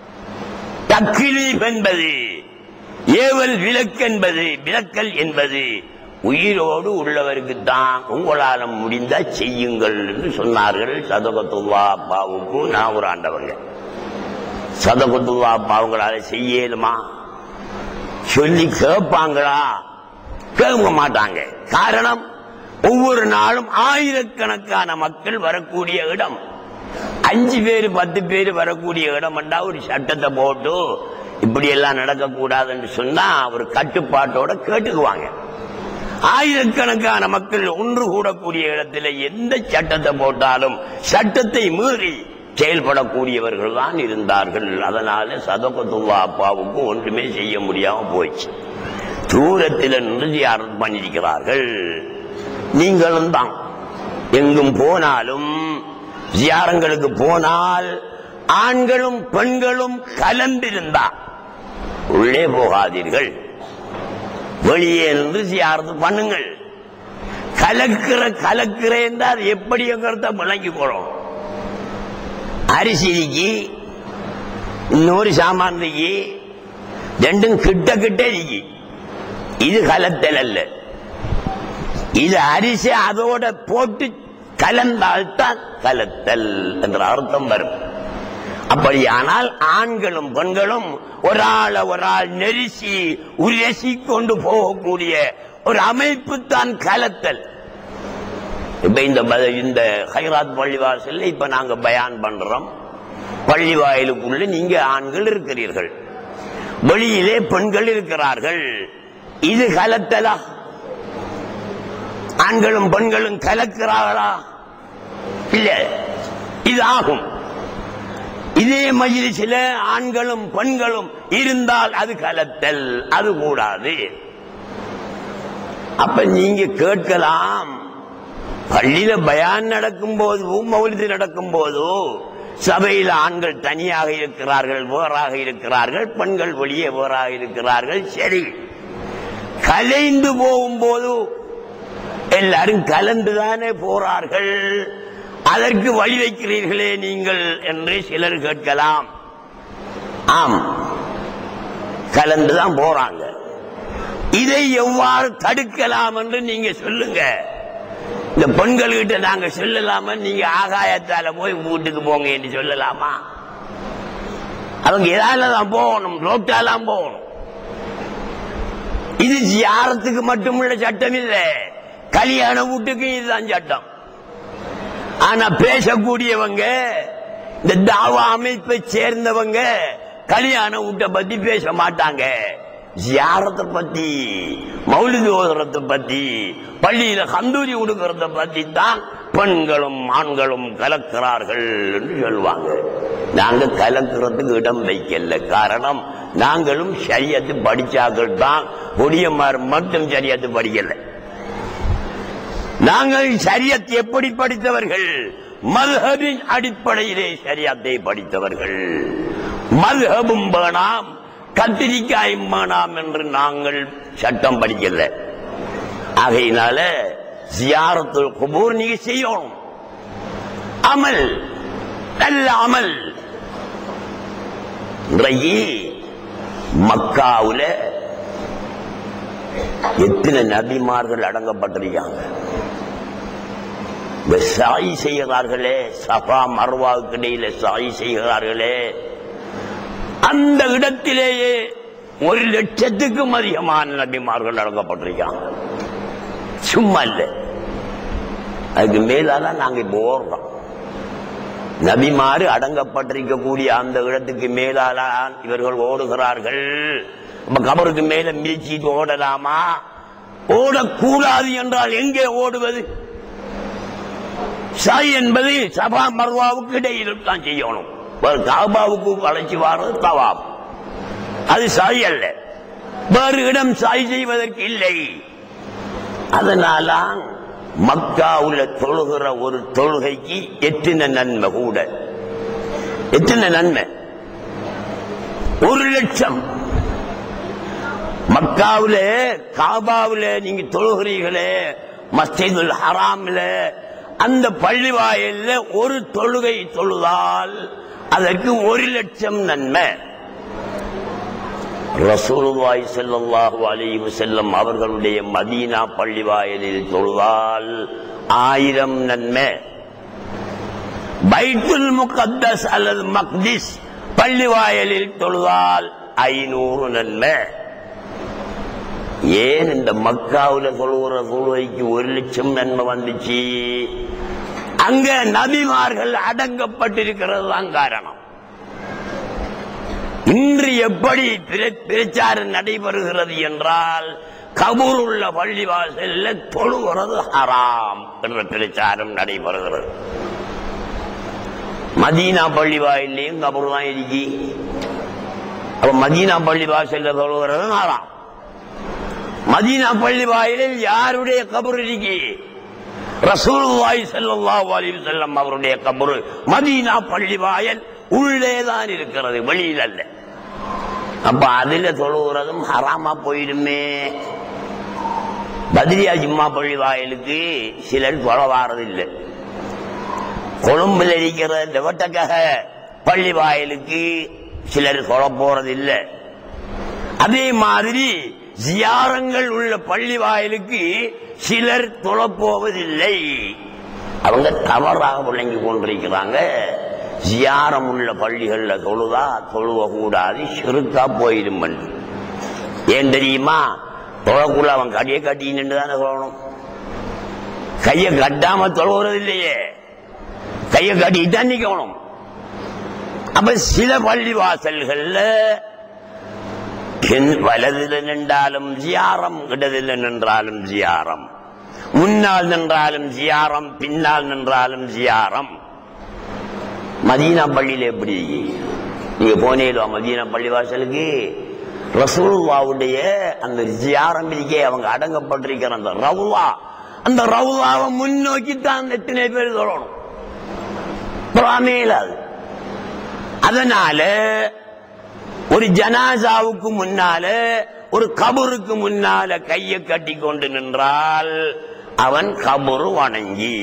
தக்லீப் என்பது, ஏவல் விலக்கென்பது, விலக்கல் என்பது உயிரோடு உள்ளவருக்கு தான். உங்களால் முடிந்தா செய்யுங்கள் என்று சொன்னார்கள். சதகத்துல்லா அப்பாவுக்கு நான் ஒரு ஆண்டவங்க. சதகத்துல்லா அப்பா அவங்களால செய்யலுமா? சொல்லி கேட்பாங்களா? கேட்க மாட்டாங்க. காரணம், ஒவ்வொரு நாளும் ஆயிரக்கணக்கான மக்கள் வரக்கூடிய இடம். அஞ்சு பேரு பத்து பேரு வரக்கூடிய இடம் என்றா ஒரு சட்டத்தை போட்டு இப்படி எல்லாம் நடக்கக்கூடாதுன்னு சொன்னா ஒரு கட்டுப்பாட்டோட கேட்டுக்குவாங்க. ஆயிரக்கணக்கான மக்கள் ஒன்று கூடக்கூடிய இடத்துல எந்த சட்டத்தை போட்டாலும் சட்டத்தை மீறி செயல்படக்கூடியவர்கள் தான் இருந்தார்கள். அதனால சதகத்துல்லா அப்பாவுக்கு ஒன்றுமே செய்ய முடியாம போயிடுச்சு. தூரத்தில் நின்று ஜியாரத் பண்ணியிருக்கிறார்கள். நீங்களும் தான் எங்கும் போனாலும் ஜியாரங்களுக்கு போனால் ஆண்களும் பெண்களும் கலந்திருந்தா உள்ளே போகாதீர்கள், வெளியே நின்று ஜியாரத் பண்ணுங்கள். கலக்கிற கலக்கிறேன் அது எப்படி எங்கிறத விளங்கிக்கொள்ளும். அரிசிக்கு இன்னொரு சாமான் ரெண்டும் கிட்ட கிட்ட இருக்கு. இது கலத்தல் அல்ல. இது அரிசி அதோட போட்டு கலந்தால்தான் கலத்தல் என்ற அர்த்தம் வரும். அப்படியானால் ஆண்களும் பெண்களும் ஒரு ஆள ஒரு ஆள் நெரிசி உரசி கொண்டு போகக்கூடிய ஒரு அமைப்பு தான் கலத்தல். இப்ப இந்த இந்த ஹைராத் பள்ளிவாசல் இப்ப நாங்க பயான் பண்றோம். பள்ளி வாயிலுக்குள்ள நீங்க ஆண்கள் இருக்கிறீர்கள், வெளியிலே பெண்கள் இருக்கிறார்கள். இது கலத்தலா? ஆண்களும் பெண்களும் கலக்கிறார்களா? இல்ல. இது ஆகும். இதே மஜ்லிஸில் ஆண்களும் பெண்களும் இருந்தால் அது கலத்தல், அது கூடாது. அப்ப நீங்க கேட்கலாம், பள்ளியில பயான் நடக்கும் போது மௌலிது நடக்கும் போது சபையில் ஆண்கள் தனியாக இருக்கிறார்கள், வேறாக இருக்கிறார்கள், பெண்கள் வெளியே வேறாக இருக்கிறார்கள். சரி, கலைந்து போகும்போது எல்லாரும் கலந்துதானே போறார்கள், அதற்கு வழி வைக்கிறீர்களே நீங்கள் என்று சிலர் கேட்கலாம். ஆம், கலந்துதான் போறாங்க. இதை எவ்வாறு தடுக்கலாம் என்று நீங்க சொல்லுங்க. இந்த பெண்கள்கிட்ட நாங்க சொல்லலாமா? நீங்க ஆகாயத்தால போய் வீட்டுக்கு போங்க என்று சொல்லலாமா? அவங்க எதாலதான் போகணும், ரோட்டாலாம் போகணும். இது ஜியாரத்துக்கு மட்டுமுள்ள சட்டம் இல்லை, கல்யாண வீட்டுக்கு இதுதான் சட்டம். ஆனா பேசக்கூடியவங்க, இந்த தாவா அமைப்பை சேர்ந்தவங்க கல்யாண வீட்டை பத்தி பேச மாட்டாங்க. ஜியாரத்தை பத்தி, மௌலிது ஓதுறதை பத்தி, பள்ளியில கந்தூரி கொடுக்கறத பத்தி தான் பெண்களும் ஆண்களும் கலக்கிறார்கள் என்று சொல்லுவாங்க. நாங்க கலக்கிறதுக்கு இடம் வைக்கல. காரணம், நாங்களும் ஷரியத்து படிச்சாக்கள் தான், பொடியமார் மட்டும் ஷரியத்து படிக்கல. நாங்கள் ஷரியத் எப்படி படித்தவர்கள்? மத்ஹபின் அடிப்படையிலே ஷரியத்தை படித்தவர்கள். மத்ஹபும் வேணாம், கத்திரிக்காயும் வேணாம் என்று நாங்கள் சட்டம் படிக்கல. ஆகையினால ஜியாரத்துல் குபூர் நீங்க செய்யணும். அமல், நல்ல அமல். இன்றைக்கு மக்காவுல எத்தனை நபிமார்கள் அடங்கப்பட்டிருக்காங்க. சாய் செய்கிறார்களே, சபா மர்வாவுக்கு இடையில சாய் செய்கிறார்களே, அந்த இடத்திலேயே ஒரு லட்சத்துக்கும் அதிகமான நபிமார்கள் அடங்கப்பட்டிருக்காங்க. சும்மா இல்லை. அதுக்கு மேலாதான் நாங்க இப்ப ஓடுறோம். நபிமாறு அடங்கப்பட்டிருக்கக்கூடிய அந்த இடத்துக்கு மேலாதான் இவர்கள் ஓடுகிறார்கள். கபருக்கு மேல மிதிச்சிட்டு ஓடலாமா? ஓடக்கூடாது என்றால் எங்கே ஓடுவது? சாய் என்பது சபா மர்வாவுக்கு இடையில் தான் செய்யணும். காபாவுக்கு அழைச்சி வாரது தவாப், அது சாய் அல்ல. வேறு இடம் சாய் செய்வதற்கு இல்லை. அதனால மக்காவுல தொழுகிற ஒரு தொழுகைக்கு எத்தனை நன்மை கூட, எத்தனை நன்மை? ஒரு லட்சம். மக்காவுல காபாவுல நீங்க தொழுகிறீர்களே, மஸ்ஜிதுல் ஹராம்ல, அந்த பள்ளி வாயில்ல ஒரு தொழுகை தொழுதால் அதற்கு ஒரு லட்சம் நன்மை. ரசூலுல்லாஹி ஸல்லல்லாஹு அலைஹி வஸல்லம் அவர்களுடைய மதீனா பள்ளி வாயிலில் தொழுதால் ஆயிரம் நன்மை. பைத்துல் முகத்தஸ் அல்லது மக்திஸ் பள்ளி வாயிலில் தொழுதால் ஐநூறு நன்மை. ஏன் இந்த மக்காவுல தொழுகிற தொழுகைக்கு ஒரு லட்சம் நன்மை வந்துச்சு? அங்க நபிமார்கள் அடங்கப்பட்டிருக்கிறது தான் காரணம். இன்று எப்படி பிரச்சாரம் நடைபெறுகிறது என்றால், கபூர் உள்ள பள்ளிவாசல்ல தொழுகிறது ஹராம் என்ற பிரச்சாரம் நடைபெறுகிறது. மதீனா பள்ளி வாயிலையும் கபூர் தான் இருக்கு. அப்ப மதீனா பள்ளி வாசல்ல தொழுகிறது ஹராம். மதீனா பள்ளி வாயிலில் யாருடைய கபர் இருக்கு? ரசூலுல்லாஹி ஸல்லல்லாஹு அலைஹி வஸல்லம் அவருடைய கபர் மதீனா பள்ளி வாயில் உள்ளேதான் இருக்கிறது, வெளியில் அல்ல. அப்ப அதுல தொழுகிறதும் ஹராமா போயிடுமே. பத்ரியா ஜும்மா பள்ளி வாயிலுக்கு சிலர் தொழ வாரது இல்லை. கொழும்புல இருக்கிற லெவட்டக்கக பள்ளி வாயிலுக்கு சிலர் தொழ போறது இல்லை. அதே மாதிரி ஜியாரங்கள் உள்ள பள்ளி வாயிலுக்கு சிலர் தொழப்போவதில்லை. அவங்க தவறாக விளங்கி கொண்டிருக்கிறாங்க. ஜியாரம் உள்ள பள்ளிகள்ல தொழுதா தொழுவ கூடாது, சிறுக்கா போயிடும். ஏன் தெரியுமா? தொழக்குள்ள அவன் கையை கட்டின்னு தானே தொழணும். கையை கட்டாம தொழுகிறது இல்லையே, கையை கட்டிட்டு நிக்கணும். அப்ப சில பள்ளி வாசல்கள்ல வலதில் நின்றாலும் ஜியாரம், இடதில் நின்றாலும் ஜியாரம், முன்னால் நின்றாலும் ஜியாரம், பின்னால் நின்றாலும் ஜியாரம். மதீனா பள்ளியில எப்படி நீங்க போனீங்களா? மதீனா பள்ளி வாசலுக்கு ரசூலுல்லாஹ்வுடைய அந்த ஜியாரம் இருக்கே, அவங்க அடங்கப்பட்டிருக்கிற அந்த ரவுலா, அந்த ரவுலாவை முன்னோக்கித்தான் எத்தனை பேர் சொல்லணும். மேலாது. அதனால ஒரு ஜனாசாவுக்கு முன்னால, ஒரு கபருக்கு முன்னால கையை கட்டி கொண்டு நின்றால் அவன் கபரு வணங்கி.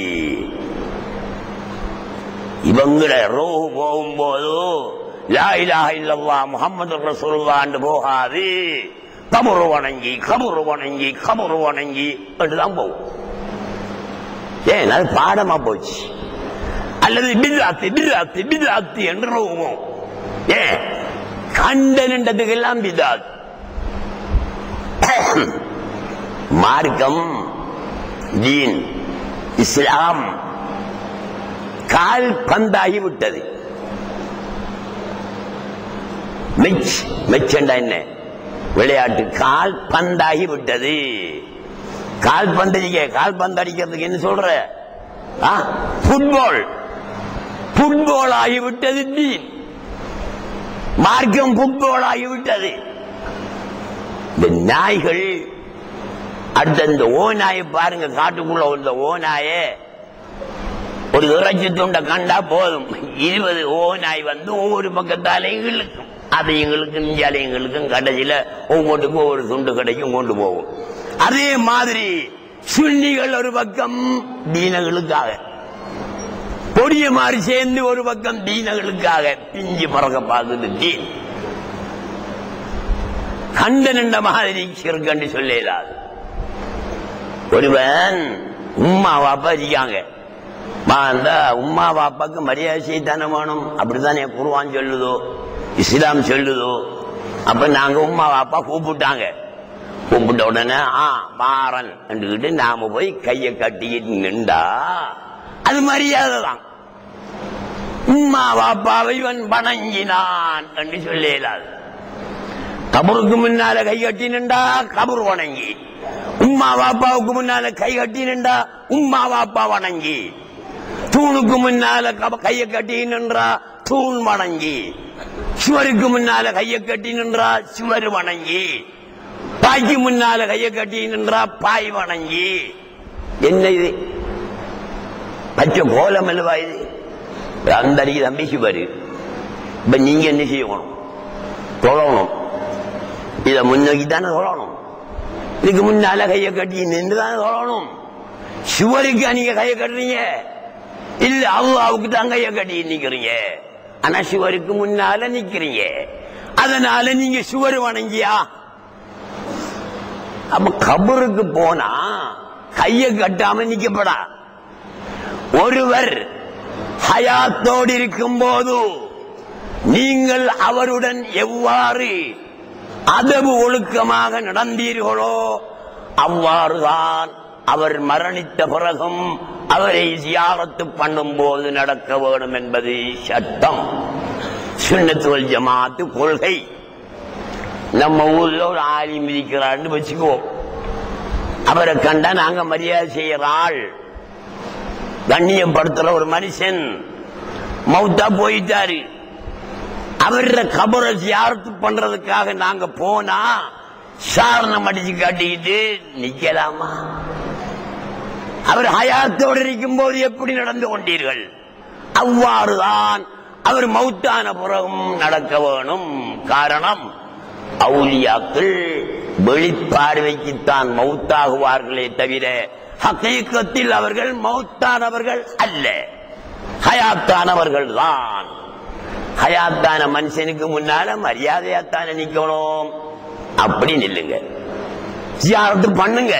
இவங்கள ரூஹ் போகும்போது லா இலாஹ இல்லல்லாஹ் முஹம்மதுர் ரசூலுல்லாஹ் போகாது, கபரு வணங்கி கபரு வணங்கி கபரு வணங்கி என்றுதான் போகும். ஏன் அது பாடமா போச்சு. அல்லது பித்அத் பித்அத் பித்அத் என்று போகும். ஏன் கண்டனத்துக்கு எல்லாம் பித்அத். மார்க்கம், தீன், இஸ்லாம் கால் பந்தாகி விட்டது. மெச் மெச்சண்டா என்ன விளையாட்டு? கால் பந்தாகி விட்டது. கால் பந்தடிக்க, கால் பந்து அடிக்கிறதுக்கு என்ன சொல்ற? ஃபுட்பால். ஃபுட்பால் ஆகிவிட்டது தீன். மார்க்கம் ஃபுட்பால் ஆகிவிட்டது. இந்த நாய்கள், அடுத்த இந்த ஓநாயை பாருங்க, காட்டுக்குள்ள இந்த ஓநாயே ஒரு இறைச்சி துண்டை கண்டா போதும், இருபது ஓநாய் வந்து ஒவ்வொரு பக்கத்தாலையும் இழுக்கும். அது எங்களுக்கும் இஞ்சாலையும் கடைசியில ஒவ்வொன்றுக்கும் ஒவ்வொரு துண்டு கடைக்கும் கொண்டு போகும். அதே மாதிரி சுன்னிகள் ஒரு பக்கம் தீனங்களுக்காக, பொடிய மாதிரி சேர்ந்து ஒரு பக்கம் தீனங்களுக்காக பிஞ்சு பறக்க பார்க்குது தீன். கண்ட நின்ற மாதிரி சிறுக்கண்டு சொல்லலாது. ஒருவன் உம்மா வாப்பா இருக்காங்க, அந்த உம்மா வாப்பாக்கு மரியாதை செய்தானே வேணும், அப்படித்தானே குர்ஆன் சொல்லுதோ, இஸ்லாம் சொல்லுதோ. அப்ப நாங்க உம்மா வாப்பா கூப்பிட்டாங்க, கூப்பிட்ட உடனே ஆ மாறன் என்று நாம போய் கையை கட்டிக்கிட்டு நின்றா அது மரியாதை தான். உம்மா வாப்பாவை இவன் வணங்கினான் என்று சொல்லலாது. கபருக்கு முன்னால கை கட்டி நின்றா கபர் வணங்கி, உம்மா வாப்பாவுக்கு முன்னால கை கட்டி நின்றா உம்மா வாப்பா வணங்கி, தூணுக்கு முன்னால கையை கட்டி நின்றா தூண் வணங்கி, சுவருக்கு முன்னால கையை கட்டி நின்றா சுவர் வணங்கி, பாய்க்கு முன்னால கையை கட்டி நின்றா பாய் வணங்கி. என்ன இது பச்சை கோலம் அல்லவா இது? அந்த அடிக்கு தம்பி சுவர். இப்ப நீங்க என்ன செய்யணும்? தொழணும். இத முன்னோக்கி தானே தொழணும். இதுக்கு முன்னால கையை கட்டி நின்று தானே தொழணும். சுவருக்கு நீங்க கையை கட்டுறீங்க இல்ல அல்லாவுக்கு தான் கையை கட்டி நிக்கிறீங்க. ஆனா சுவருக்கு முன்னால நிக்கிறீங்க. அதனால நீங்க சுவர் வணங்கியா? அப்ப கபருக்கு போனா கையை கட்டாம நிக்கப்படா. ஒருவர் ஹயாத்தோடு இருக்கும் போது நீங்கள் அவருடன் எவ்வாறு அதவு ஒழுக்கமாக நடந்தீர்களோ அவ்வாறுதான் அவர் மரணித்த பிறகும் அவரை ஜியாரத்து பண்ணும் போது நடக்க வேண்டும் என்பது சட்டம். சுன்னத் வல் ஜமாஅத் கொள்கை. நம்ம ஊர்ல ஒரு ஆலிம் இருக்கிறான்னு வச்சுக்குவோம். அவரை கண்டா நாங்க மரியாதை செய்யறாள், கண்ணியப்படுத்துற ஒரு மனுஷன் மௌத்தா போயிட்டாரு. அவர கபரை ஜியாரத்து பண்றதுக்காக நாங்க போனா சாரணம் அடிச்சு காட்டிக்கிட்டு நிக்கலாமா? அவர் ஹயாத்தோடு இருக்கும் போது எப்படி நடந்து கொண்டீர்கள் அவ்வாறுதான் அவர் மௌத்தான புறம் நடக்க வேணும். காரணம், அவுலியாக்கள் வெளிப்பார்வைக்குத்தான் மௌத்தாகுவார்களே தவிர ஹகீகத்தில் அவர்கள் மௌத்தானவர்கள் அல்ல, ஹயாத்தானவர்கள் தான். ஹயாத்தான மனுஷனுக்கு முன்னால மரியாதையாத்தான நிக்கணும். அப்படி நில்லுங்க, ஜியாரத்து பண்ணுங்க.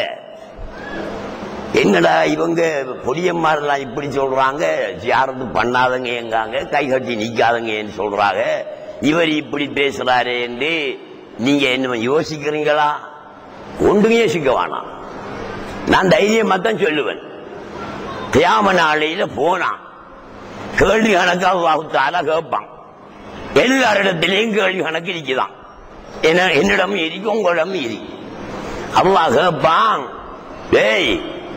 என்னடா இவங்க பொடியம்மாரெல்லாம் இப்படி சொல்றாங்க, ஜியாரத்து பண்ணாதங்க எங்காங்க, கை கட்டி நிக்காதங்கன்னு சொல்றாங்க, இவர் இப்படி பேசுறாரு என்று நீங்க என்ன யோசிக்கிறீங்களா? ஒன்றும் யோசிக்க வேணாம். நான் தைரியமா தான் சொல்லுவேன். கியாம நாளையில போனா கேள்வி கணக்கு அல்லாஹ் தஆலா கேட்பான். எல்லாரிடத்திலையும் கேள்வி கணக்கு இருக்குதான். என்னிடம் இருக்கு, உங்களிடம் இருக்கு. அல்லாஹ் கேட்பான், டேய்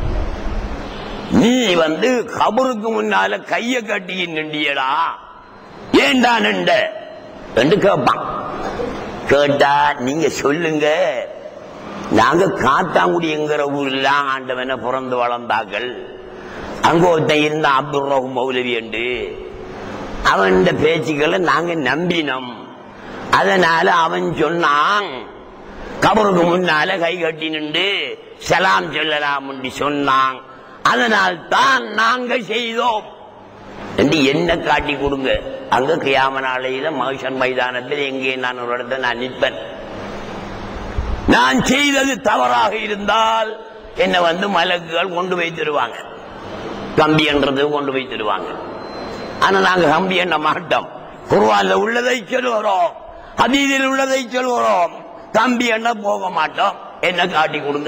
நீ வந்து கபருக்கு முன்னால கைய கட்டி நின்றியடா, ஏண்டா நின்ற என்று கேட்பான். கேட்டா நீங்க சொல்லுங்க, நாங்க காத்தாங்குடி என்கிற ஊர்ல ஆண்டவன பிறந்து வளர்ந்தார்கள். அங்க ஒருத்தன் இருந்த அப்துல் ரஹூம் மௌலவி என்று அவன் பேச்சுக்களை நாங்க நம்பினோம். அதனால அவன் சொன்னான், கபருக்கு முன்னால கை கட்டி நின்று சலாம் சொல்லலாம் என்று சொன்னான். அதனால் தான் நாங்க செய்தோம் என்று என்ன காட்டி கொடுங்க. அங்க கியாம நாளையில மஹ்ஷர் மைதானத்தில் எங்கே நான் ஒரு இடத்தை நான் நிற்பேன். நான் செய்தது தவறாக இருந்தால் என்ன வந்து மலக்குகள் கொண்டு வைத்திருவாங்க, கம்பி என்றது கொண்டு வைத்திருவாங்க. ஆனா நாங்க கம்பி எண்ண மாட்டோம். குர்ஆன்ல உள்ளதை சொல்லுகிறோம், ஹதீஸில் உள்ளதை சொல்லுகிறோம், கம்பி எண்ண போக மாட்டோம். என்ன காட்டி கொடுங்க.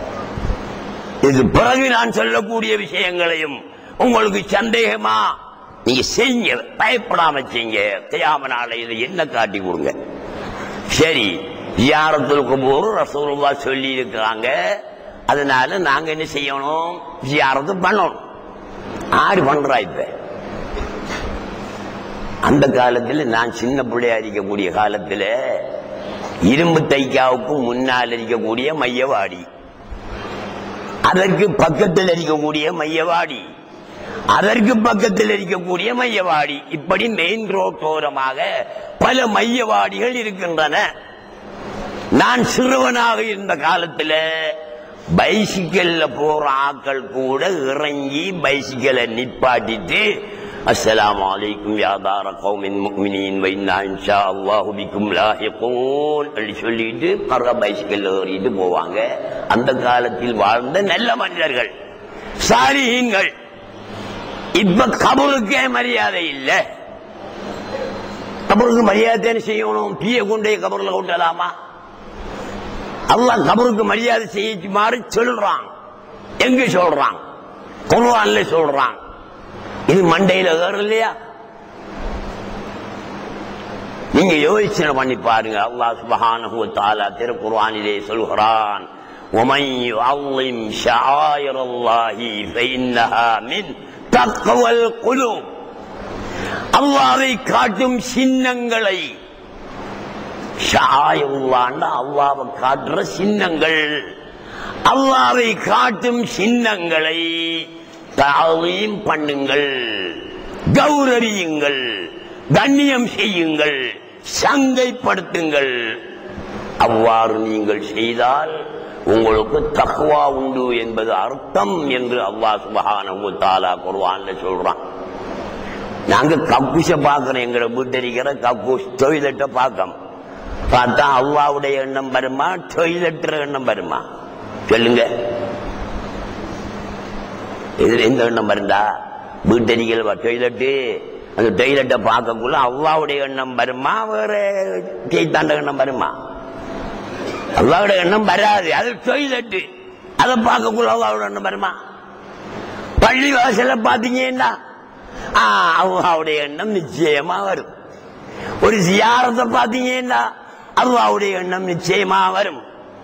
இது பிறகு நான் சொல்லக்கூடிய விஷயங்களையும் உங்களுக்கு சந்தேகமா நீங்க செய்யுங்க, பயப்படாம செய்யுங்க. கியாம நாளையில என்ன காட்டி கொடுங்க. சரி, ஜியாரத்துல் குபூர் ரசூலுல்லாஹ் சொல்லி இருக்கிறாங்க. அதனால நாங்க என்ன செய்யணும்? ஜியாரத்து பண்ணணும். ஆறு பண்றா இப்ப? அந்த காலத்தில் நான் சின்ன பிள்ளையா இருக்கக்கூடிய காலத்தில் இரும்பு தைக்காவுக்கு முன்னால் இருக்கக்கூடிய மையவாடி, அதற்கு பக்கத்தில் இருக்கக்கூடிய மையவாடி, அதற்கு பக்கத்தில் இருக்கக்கூடிய மையவாடி, இப்படி மெயின் ரோட் ஓரமாக பல மையவாடிகள் இருக்கின்றன. நான் சிறுவனாக இருந்த காலத்தில் பைசிக்கல்ல போற ஆக்கள் கூட இறங்கி பைசிக்கலை நிப்பாட்டிட்டு அஸ்ஸலாமு அலைக்கும் யா தார கௌமின் முஃமினீன் வ இன்னா இன்ஷா அல்லாஹு பிக்கும் லாஹிகூன் அப்படி சொல்லிட்டு மறுக பைசிக்கல் ஏறிட்டு போவாங்க. அந்த காலத்தில் வாழ்ந்த நல்ல மனிதர்கள், சாலிஹீன்கள். இப்ப கபருக்கே மரியாதை இல்லை. கபருக்கு மரியாதை செய்யணும். பிய கொண்டே கபர்ல கொண்டலாமா? அல்லாஹ் கபருக்கு மரியாதை செய்யுமாறு சொல்றான். எங்க சொல்றான்? குர்ஆன்ல சொல்றான். இது மண்டையில ஏற இல்லையா? நீங்க யோசனை பண்ணி பாருங்க. அல்லாஹ் சுப்ஹானஹு வ தஆலா திருக்குர்ஆனிலே சொல்கிறான், وَمَن يُعَظِّمْ شَعَائِرَ اللَّهِ فَإِنَّهَا مِن تَقْوَى الْقُلُوبِ. அல்லாஹ்வை காட்டும் சின்னங்களை, ஷஆயிருல்லாஹ்னா அல்லாஹ்வை காட்டுற சின்னங்கள், அல்லாஹ்வை காட்டும் சின்னங்களை தஅலீம் பண்ணுங்கள், கௌரவியுங்கள், கண்ணியம் செய்யுங்கள், சங்கைப்படுத்துங்கள். அவ்வாறு நீங்கள் செய்தால் உங்களுக்கு தக்வா உண்டு என்பது அர்த்தம் என்று அல்லாஹ் சுப்ஹானஹு வ தஆலா குர்ஆன்ல சொல்றான். நாங்க கக்கூச பார்க்கிறோம், எங்களை வீட்டரிக்கிற கக்கூஸ் டொய்லெட்டை பார்க்கோம். பார்த்தா அல்லாஹ்வுடைய எண்ணம் வருமா, டொய்லெட் எண்ணம் வருமா? சொல்லுங்க, இதுல எந்த எண்ணம் வருந்தா? வீட்டரிக்கிற டொய்லெட்டு, அந்த டொய்லெட்டை பார்க்கக்குள்ள அல்லாஹ்வுடைய எண்ணம் வருமா, வேற செய்தாண்ட எண்ணம் வருமா? அல்லாஹ்வுடைய எண்ணம் வராது. அது டொய்லெட்டு, அதை பார்க்கக்குள்ள அல்லாஹ்வுடைய எண்ணம் வருமா? பள்ளி வாசல பாத்தீங்கன்னா அல்லாஹ்வுடைய எண்ணம் நிச்சயமா வரும். ஒரு ஜியாரத்தை பாத்தீங்கன்னா அல்லாஹ்வுடைய எண்ணம் நிச்சயமா வரும்.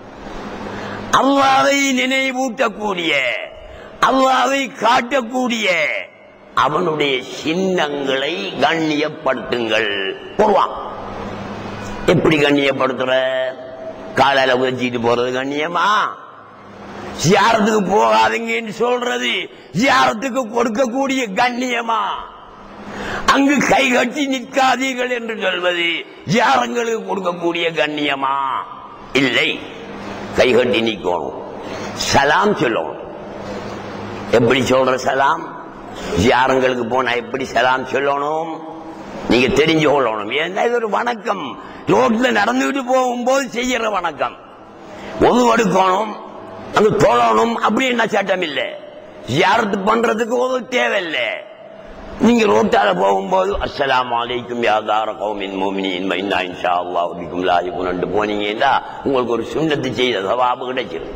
அல்லாஹ்வை நினைவூட்டக்கூடிய, அல்லாஹ்வை காட்டக்கூடிய அவனுடைய சின்னங்களை கண்ணியப்படுத்துங்கள். போவான். எப்படி கண்ணியப்படுத்துற? காலையில உதச்சிட்டு போறது கண்ணியமா? ஜியாரத்துக்கு போகாதீங்கன்னு சொல்றது ஜியாரத்துக்கு கொடுக்கக்கூடிய கண்ணியமா? அங்கு கை கட்டி நிற்காதீர்கள் என்று சொல்வது ஜியாரங்களுக்கு கொடுக்கக்கூடிய கண்ணியமா? இல்லை. கை கட்டி நிற்கணும், சலாம் சொல்லணும். எப்படி சொல்ற சலாம்? ஜியாரங்களுக்கு போனா எப்படி சலாம் சொல்லணும் நீங்க தெரிஞ்சு கொள்ளணும். ஏன்னா இது ஒரு வணக்கம். ரோட்ல நடந்துட்டு போகும்போது செய்யற வணக்கம். ஒது எடுக்கணும், அங்க தொழணும், அப்படி என்ன சட்டம் இல்லை. ஜியாரத்து பண்றதுக்கு ஒரு தேவையில்லை. நீங்க ரோட்டால போகும்போது அஸ்ஸலாமு அலைக்கும் யா தார கௌமின் முஃமினீன் வ இன்னா இன்ஷா அல்லாஹ் பிக்கும் லாஹிகூன் போனீங்கன்னா உங்களுக்கு ஒரு சுன்னத்து செய்த சவாபு கிடைச்சிடும்.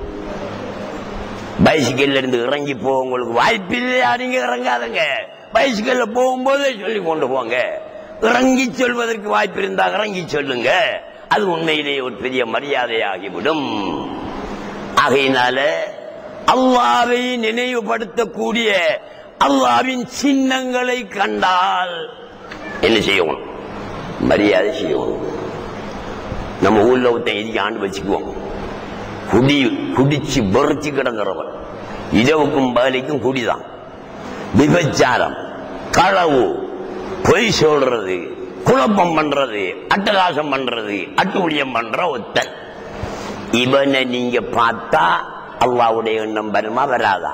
பைசிக்கல்ல இருந்து இறங்கி போக உங்களுக்கு வாய்ப்பு இல்லையா? நீங்க இறங்காதங்க. பைசிக்கல்ல போகும்போதே சொல்லி கொண்டு போங்க. இறங்கி சொல்வதற்கு வாய்ப்பு இருந்தா இறங்கி சொல்லுங்க. அது உண்மையிலேயே ஒரு பெரிய மரியாதையாகிவிடும். ஆகையினால அல்லாஹ்வை நினைவுபடுத்தக்கூடிய அல்லாஹ்வின் சின்னங்களை கண்டால் என்ன செய்யணும்? மரியாதை செய்யணும். நம்ம ஊர்ல ஒருத்தன் எதுக்கு ஆண்டு வச்சுக்குவோம், குடி குடிச்சு வெறிச்சு கிடங்குறவன், இரவுக்கும் பகலைக்கும் குடிதான், விபச்சாரம், களவு, பொய் சொல்றது, குழப்பம் பண்றது, அட்டகாசம் பண்றது, அட்டூழியம் பண்ற ஒருத்தன். இவனை நீங்க பார்த்தா அல்லாஹ்வுடைய எண்ணம் வருமா வராதா?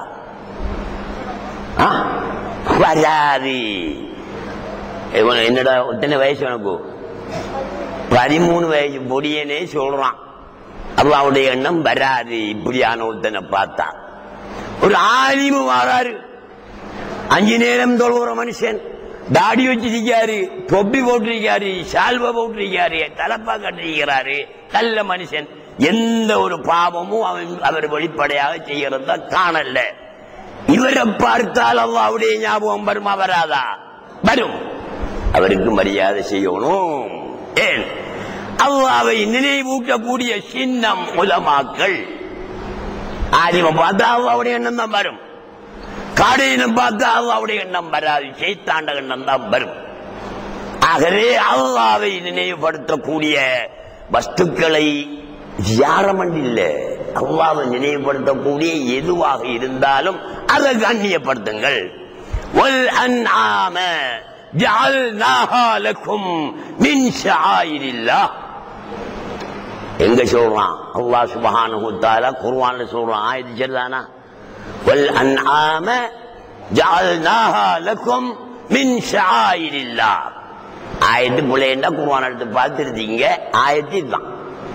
வராது. என்னடா எத்தனை வயசு உனக்கு? பதிமூணு வயசு பொடியனே சொல்றான் அல்லாஹ்வுடைய எண்ணம் வராது. இப்படியான ஒருத்தனை பார்த்தா ஒரு ஆலிமு வாராரு, அஞ்சு நேரம் தொழுகிற மனுஷன், தாடி வச்சிருக்காரு, தொப்பி போட்டிருக்காரு, சால்வை போட்டிருக்காரு, தலப்பா கட்டிருக்கிறாரு, நல்ல மனுஷன். எந்த ஒரு பாவமும் அவன் அவர் வெளிப்படையாக செய்யறத காணல. இவரை பார்த்தால் அல்லாஹ்வுடைய ஞாபகம் வருமா வராதா? வரும். அவருக்கு மரியாதை செய்யணும். ஏன்? அல்லாஹ்வை நினைவூட்டக்கூடிய சின்னம் உலமாக்கள். ஆலிம பார்த்தா அல்லாஹ்வுடைய எண்ணம் தான் வரும். காடையினம் பார்த்தா அல்லாஹ்வுடைய எண்ணம் வராது, சைத்தாண்ட எண்ணம் தான் வரும். ஆகவே அல்லாஹ்வை நினைவுபடுத்தக்கூடிய வஸ்துக்களை ஜியாரம் இல்ல, அல்லாஹ்வை நினைவுபடுத்தக்கூடிய எதுவாக இருந்தாலும் அதை கண்ணியப்படுத்துங்கள். வல் அன்ஆம ஜஅல்நாஹா லக்கும் மின் ஷஆயிரில்லாஹ். எங்க சொல்றான் அல்லாஹ் சுப்ஹானஹு வ தஆலா? குர்ஆன்ல சொல்றான். ஆயத்து சரிதானா? வல் அன்ஆம ஜஅல்நாஹா லக்கும் மின் ஷஆயிரில்லாஹ். ஆயத்து புள்ளையண்டா குர்ஆன் எடுத்து பார்த்துருந்தீங்க. ஆயத்து இதுதான்.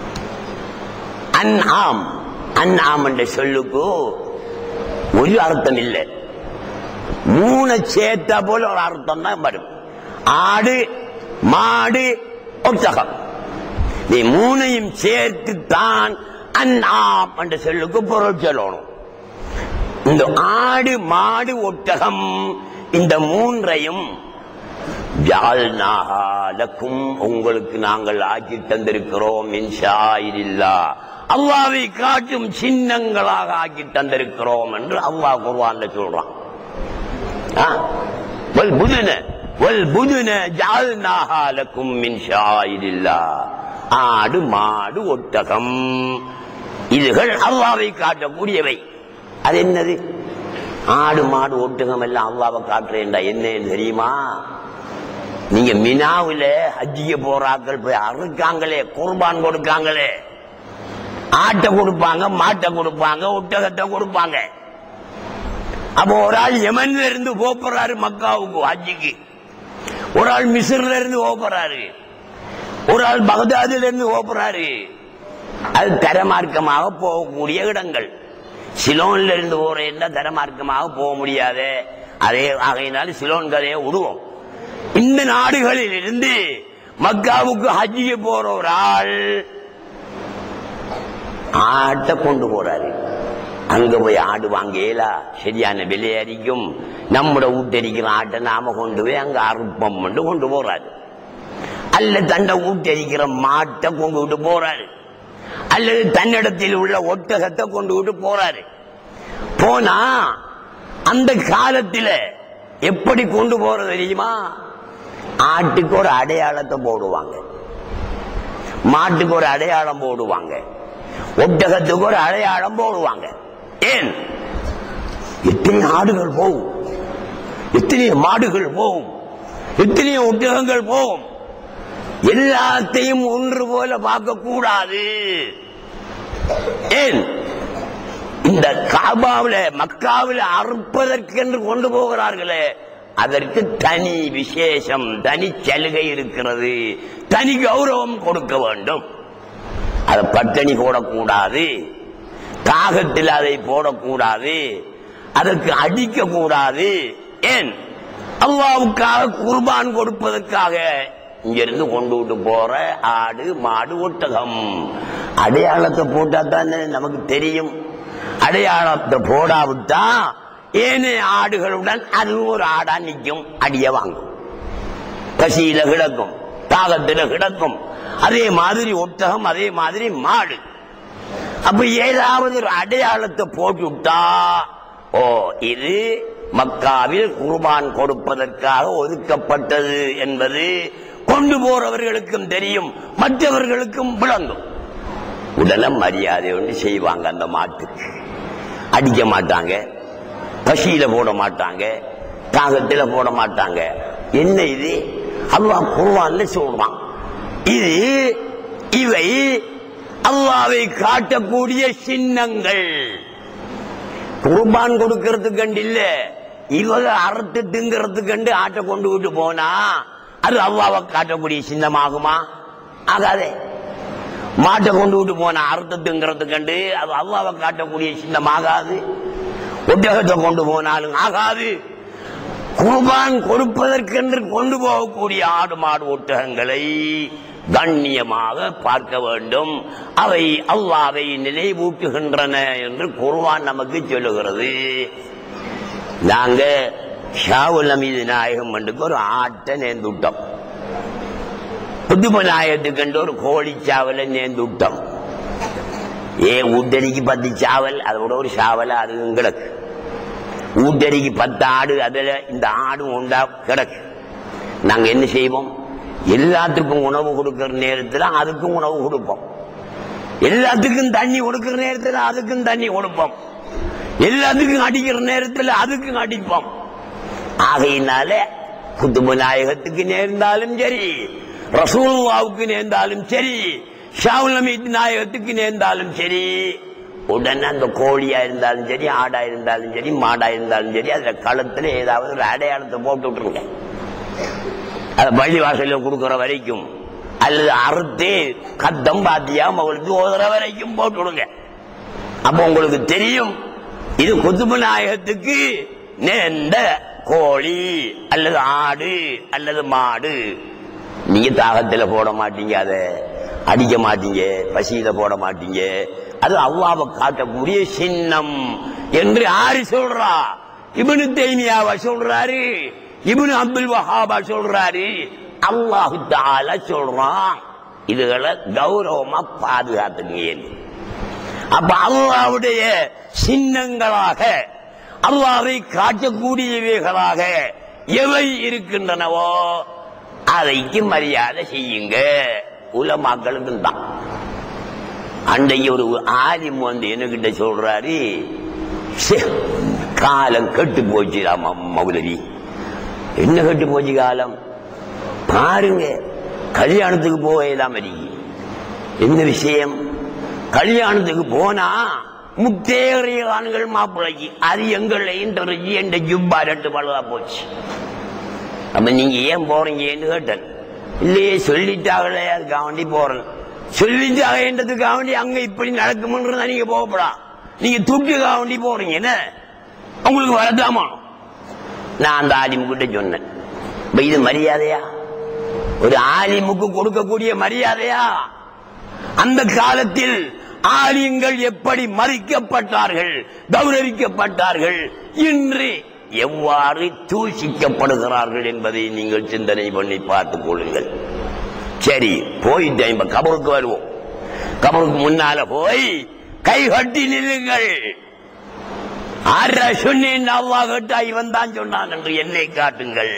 அன்ஆம், அன்ஆம் என்ற சொல்லுக்கு ஒரு அர்த்தம் இல்லை, மூணு சேர்த்தா போல ஒரு அர்த்தம் தான் வரும். ஆடு, மாடு, ஒட்டகம், நீ மூணையும் சேர்த்து தான் அன்ஆம் என்ற சொல்லுக்கு பொருள் சொல்லணும். இந்த ஆடு மாடு ஒட்டகம் இந்த மூன்றையும் ஜஅல்நாஹா லக்கும் உங்களுக்கு நாங்கள் ஆக்கி தந்திருக்கிறோம் இன்ஷாஇல்லாஹ் அல்லாஹ்வை காட்டும் சின்னங்களாக ஆக்கி தந்திருக்கிறோம் என்று அல்லாஹ் குர்ஆன்ல சொல்றான். வல் புதுன வல் புதுன ஜஅல்நாஹா லக்கும் மின் ஷாஇரில்லாஹ் ஆடு மாடு ஒட்டகம் இதுகள் அல்லாஹ்வை காட்டக்கூடியவை. அது என்னது? ஆடு மாடு ஒட்டகம் எல்லாம் அல்லாஹ்வை காட்டுறேன்டா என்னன்னு தெரியுமா? நீங்க மினாவுல ஹஜ்ஜிக்கு போறாக்கள் போய் அறுக்காங்களே, குர்பான் கொடுக்காங்களே, ஆட்டை கொடுப்பாங்க, மாட்டை கொடுப்பாங்க, ஒட்டகத்தை கொடுப்பாங்க. அப்போ ஒரு ஆள் யமன்ல இருந்து போறாரு மக்காவுக்கு ஹஜ்ஜிக்கு, ஒரு ஆள் மிஸ்ர்ல இருந்து போறாரு, ஒரு ஆள் பகதாதுல இருந்து போறாரு. அது தரமார்க்கமாக போகக்கூடிய இடங்கள். சிலோன்ல இருந்து போறேன்னா தரமார்க்கமாக போக முடியாது. அதே ஆகையினால சிலோன் கதையை விடுவோம். இந்த நாடுகளில் இருந்து மக்காவுக்கு ஹஜ்ஜிக்கு போற ஒரு ஆள் ஆட்டை கொண்டு போறாரு. அங்க போய் ஆடு வாங்கலா, சரியான விலையறிக்கும். நம்மட ஊட்டரிக்கிற ஆட்டை நாம கொண்டு போய் அங்க அறுப்பம் கொண்டு கொண்டு போறாரு. அல்ல தண்டை ஊட்டரிக்கிற மாட்டை கொண்டு விட்டு போறாரு, அல்லது தன்னிடத்தில் உள்ள ஒட்டகத்தை கொண்டு விட்டு போறாரு. போனா அந்த காலத்துல எப்படி கொண்டு போறது தெரியுமா? ஆட்டுக்கு ஒரு அடையாளத்தை போடுவாங்க, மாட்டுக்கு ஒரு அடையாளம் போடுவாங்க, ஒட்டகத்துக்கு ஒரு அடையாளம் போடுவாங்க. ஏன்? எத்தனை ஆடுகள் போகும், எத்தனை மாடுகள் போகும், எத்தனை ஒட்டகங்கள் போகும், எல்லாத்தையும் ஒன்று போல பார்க்க கூடாது. ஏன்? இந்த காபாவில மக்காவில அறுப்பதற்கென்று கொண்டு போகிறார்களே, அதற்கு தனி விசேஷம், தனி சலுகை இருக்கிறது, தனி கௌரவம் கொடுக்க வேண்டும். அதை பட்டணி போடக்கூடாது, காகத்தில் அதை போடக்கூடாது, அதற்கு அடிக்க கூடாது. ஏன்? அல்லாஹ்வுக்காக குர்பான் கொடுப்பதற்காக இங்கிருந்து கொண்டு விட்டு போற ஆடு மாடு ஒட்டகம் அடையாளத்தை போட்டா தானே நமக்கு தெரியும். அடையாளத்தை போடாவிட்டா ஏனே ஆடுகளுடன் அது ஒரு ஆடா நிற்கும், அடிய வாங்கும், பசியில கிடக்கும், தாகத்தில கிடக்கும். அதே மாதிரி ஒட்டகம், அதே மாதிரி மாடு. அப்ப ஏதாவது ஒரு அடையாளத்தை போட்டுவிட்டா, ஓ இது மக்காவில் குர்பான் கொடுப்பதற்காக ஒதுக்கப்பட்டது என்பது கொண்டு போறவர்களுக்கும் தெரியும், மற்றவர்களுக்கும் விளங்கும். உடனே மரியாதை ஒன்று செய்வாங்க. அந்த மாட்டுக்கு அடிக்க மாட்டாங்க, பசியில போட மாட்டாங்க, தாகத்தில போட மாட்டாங்க. என்ன இது? அல்லாஹ் குர்ஆன்ல சொல்றான். இது இவை அல்லாஹ்வை காட்டக்கூடிய சின்னங்கள். குர்பான் கொடுக்கறதுக்கு கண்டு இல்ல, இவங்க அறுத்து திங்கிறதுக்கு கண்டு ஆட்டை கொண்டு விட்டு போனா அது அல்லாஹ்வை காட்டக்கூடிய சின்னமாகுமா? ஆகாதே. மாட்டை கொண்டு விட்டு போனா அறுத்து திங்கிறதுக்கு கண்டு அது அல்லாஹ்வை காட்டக்கூடிய சின்னமாகாது. ஒட்டகத்தை கொண்டு போனாலும் ஆகாது. குர்பான் கொடுப்பதற்கென்று கொண்டு போகக்கூடிய ஆடு மாடு ஒட்டகங்களை கண்ணியமாக பார்க்க வேண்டும். அவை அல்லாஹ்வை நினைவூட்டுகின்றன என்று குர்ஆன் நமக்கு சொல்லுகிறது. நாங்க ஷாவுல் அமீது நாயகம் மண்டுக்கு ஒரு ஆட்டை நேர்ந்து விட்டோம், புதும நாயகத்துக்கு ஒரு கோழி சாவலை நேர்ந்து விட்டோம். ஏன் ஊட்டடிக்கு பத்து சாவல், அதோட ஒரு சாவலை அது கிடக்கு. ஊட்டடிக்கு பத்து ஆடு, அதுல இந்த ஆடு உண்டா கிடக்கு. நாங்க என்ன செய்வோம்? எல்லாத்துக்கும் உணவு கொடுக்கிற நேரத்தில் அதுக்கும் உணவு கொடுப்போம், எல்லாத்துக்கும் தண்ணி கொடுக்கிற நேரத்தில் அதுக்கும் தண்ணி கொடுப்போம், எல்லாத்துக்கும் அடிக்கிற நேரத்தில் அதுக்கும் அடிப்போம். ஆகையினால குத்துபு நாயகத்துக்கு நேர்ந்தாலும் சரி, ரசூலுல்லாஹ்வுக்கு நேர்ந்தாலும் சரி, ஷாவுல் அமீது நாயகத்துக்கு நேர்ந்தாலும் சரி, உடனே அந்த கோழியா இருந்தாலும் சரி, ஆடா இருந்தாலும் சரி, மாடா இருந்தாலும் சரி, அதுல களத்துல ஏதாவது ஒரு அடையாளத்தை போட்டு விட்டுருங்க. அதை பள்ளி வாசல கொடுக்கிற வரைக்கும், அல்லது அறுத்து கத்தம் பாத்தியா உங்களுக்கு ஓதுற வரைக்கும் போட்டு விடுங்க. அப்ப உங்களுக்கு தெரியும் இது குத்துபு நாயகத்துக்கு நேர்ந்த கோழி அல்லது ஆடு அல்லது மாடு. நீங்க தாகத்துல போட மாட்டீங்க, அதை அடிக்க மாட்டீங்க, பசியில போட மாட்டீங்க. அது அல்லாஹ்வை காட்டக்கூடிய சின்னம் என்று யாரு சொல்றா? இப்னு தைமியாவா சொல்றாரு, இப்னு அப்துல் வஹாபா சொல்றாரு, அல்லாஹ் தஆலா சொல்றான். இதுகளை கௌரவமா பாதுகாத்துங்க. அப்ப அல்லாஹ்வுடைய சின்னங்களாக, அல்லாஹ்வை காட்டக்கூடியவைகளாக எவை இருக்கின்றனவோ அதைக்கு மரியாதை செய்யுங்க. உலமாக்களுக்கு தான். அன்றைக்கு ஒரு ஆலிம் வந்து என்கிட்ட சொல்றாரு, காலம் கெட்டு போச்சு மௌலவி. என்ன கெட்டு போச்சு காலம்? பாருங்க, கல்யாணத்துக்கு போகலாம். என்ன விஷயம்? கல்யாணத்துக்கு போனா முத்தேறிய ஆண்கள் மாப்பிள்ளைக்கு அது எங்களையும் தெரிஞ்சு என்ற ஜுப்பா ரெண்டு பழுதா போச்சு. அப்ப நீங்க ஏன் போறீங்கன்னு கேட்டேன். இல்லையே சொல்லிட்டாங்களே, அதுக்காக வேண்டி போறேன். சொல்லிட்டாங்கன்றதுக்காக வேண்டி அங்க இப்படி நடக்கும்ன்றதா நீங்க போகப்படா. நீங்க துட்டுக்காக வேண்டி போறீங்க, என்ன உங்களுக்கு வரதாமா? நான் அந்த ஆலிமுக்கிட்ட சொன்னேன், இது மரியாதையா? ஒரு ஆலிமுக்கு கொடுக்கக்கூடிய மரியாதையா? அந்த காலத்தில் ஆலிம்கள் எப்படி மதிக்கப்பட்டார்கள், கௌரவிக்கப்பட்டார்கள், இன்று எவ்வாறு தூஷிக்கப்படுகிறார்கள் என்பதை நீங்கள் சிந்தனை பண்ணி பார்த்துக் கொள்ளுங்கள். சரி, போயிட்டு இப்ப கபருக்கு வருவோம். கபருக்கு முன்னால போய் கை கட்டி நில்லுங்கள். சொன்னேன் அல்லாஹ் கேட்டா இவன் தான் சொன்னான் என்று என்னை காட்டுங்கள்.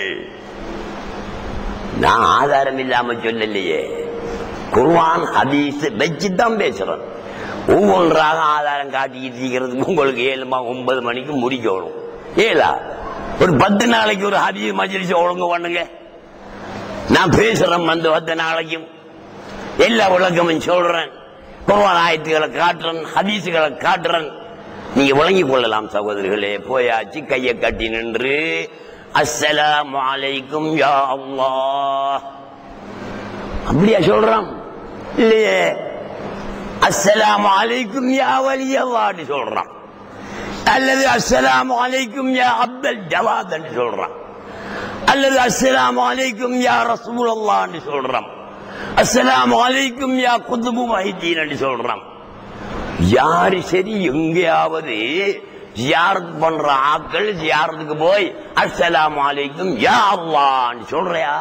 நான் ஆதாரம் இல்லாம சொல்லலையே, குர்ஆன் ஹதீஸ் வச்சுதான் பேசுறேன். ஒவ்வொன்றாக ஆதாரம் காட்டிக்கிறதுக்கு உங்களுக்கு ஏழுமா ஒன்பது மணிக்கு முடிக்கணும். ஏலா ஒரு பத்து நாளைக்கு ஒரு ஹதீஸ் மஜ்லிஸ் ஒழுங்கு பண்ணுங்க. நான் பேசுறேன், வந்து பத்து நாளைக்கும் எல்லா விளக்கமும் சொல்றேன், குர்ஆன் ஆயத்துக்களை காட்டுறேன், ஹதீஸுகளை காட்டுறேன். நீங்க விளங்கிக் கொள்ளலாம் சகோதரர்களே. போயாச்சு, கையை கட்டி நின்று அஸ்ஸலாமு அலைக்கும் யா அல்லாஹ் அப்படியா சொல்றான்? இல்லையே, அஸ்ஸலாமு அலைக்கும் யா வலி அல்லாஹ்னு சொல்றான், அல்லது அஸ்ஸலாமு அலைக்கும் யா அப்துல் ஜவாத் என்று சொல்றான், அல்லது அஸ்ஸலாமு அலைக்கும் யா ரசூலுல்லாஹ் என்று சொல்றான், அஸ்ஸலாமு அலைக்கும் யா குதுபு மஹிதீன் என்று சொல்றான். யாரு சரி எங்கேயாவது ஜியாரத் பண்ற ஆட்கள் ஜியாரத்துக்கு போய் அஸ்ஸலாமு அலைக்கும் யா அல்லாஹ்னு சொல்றியா?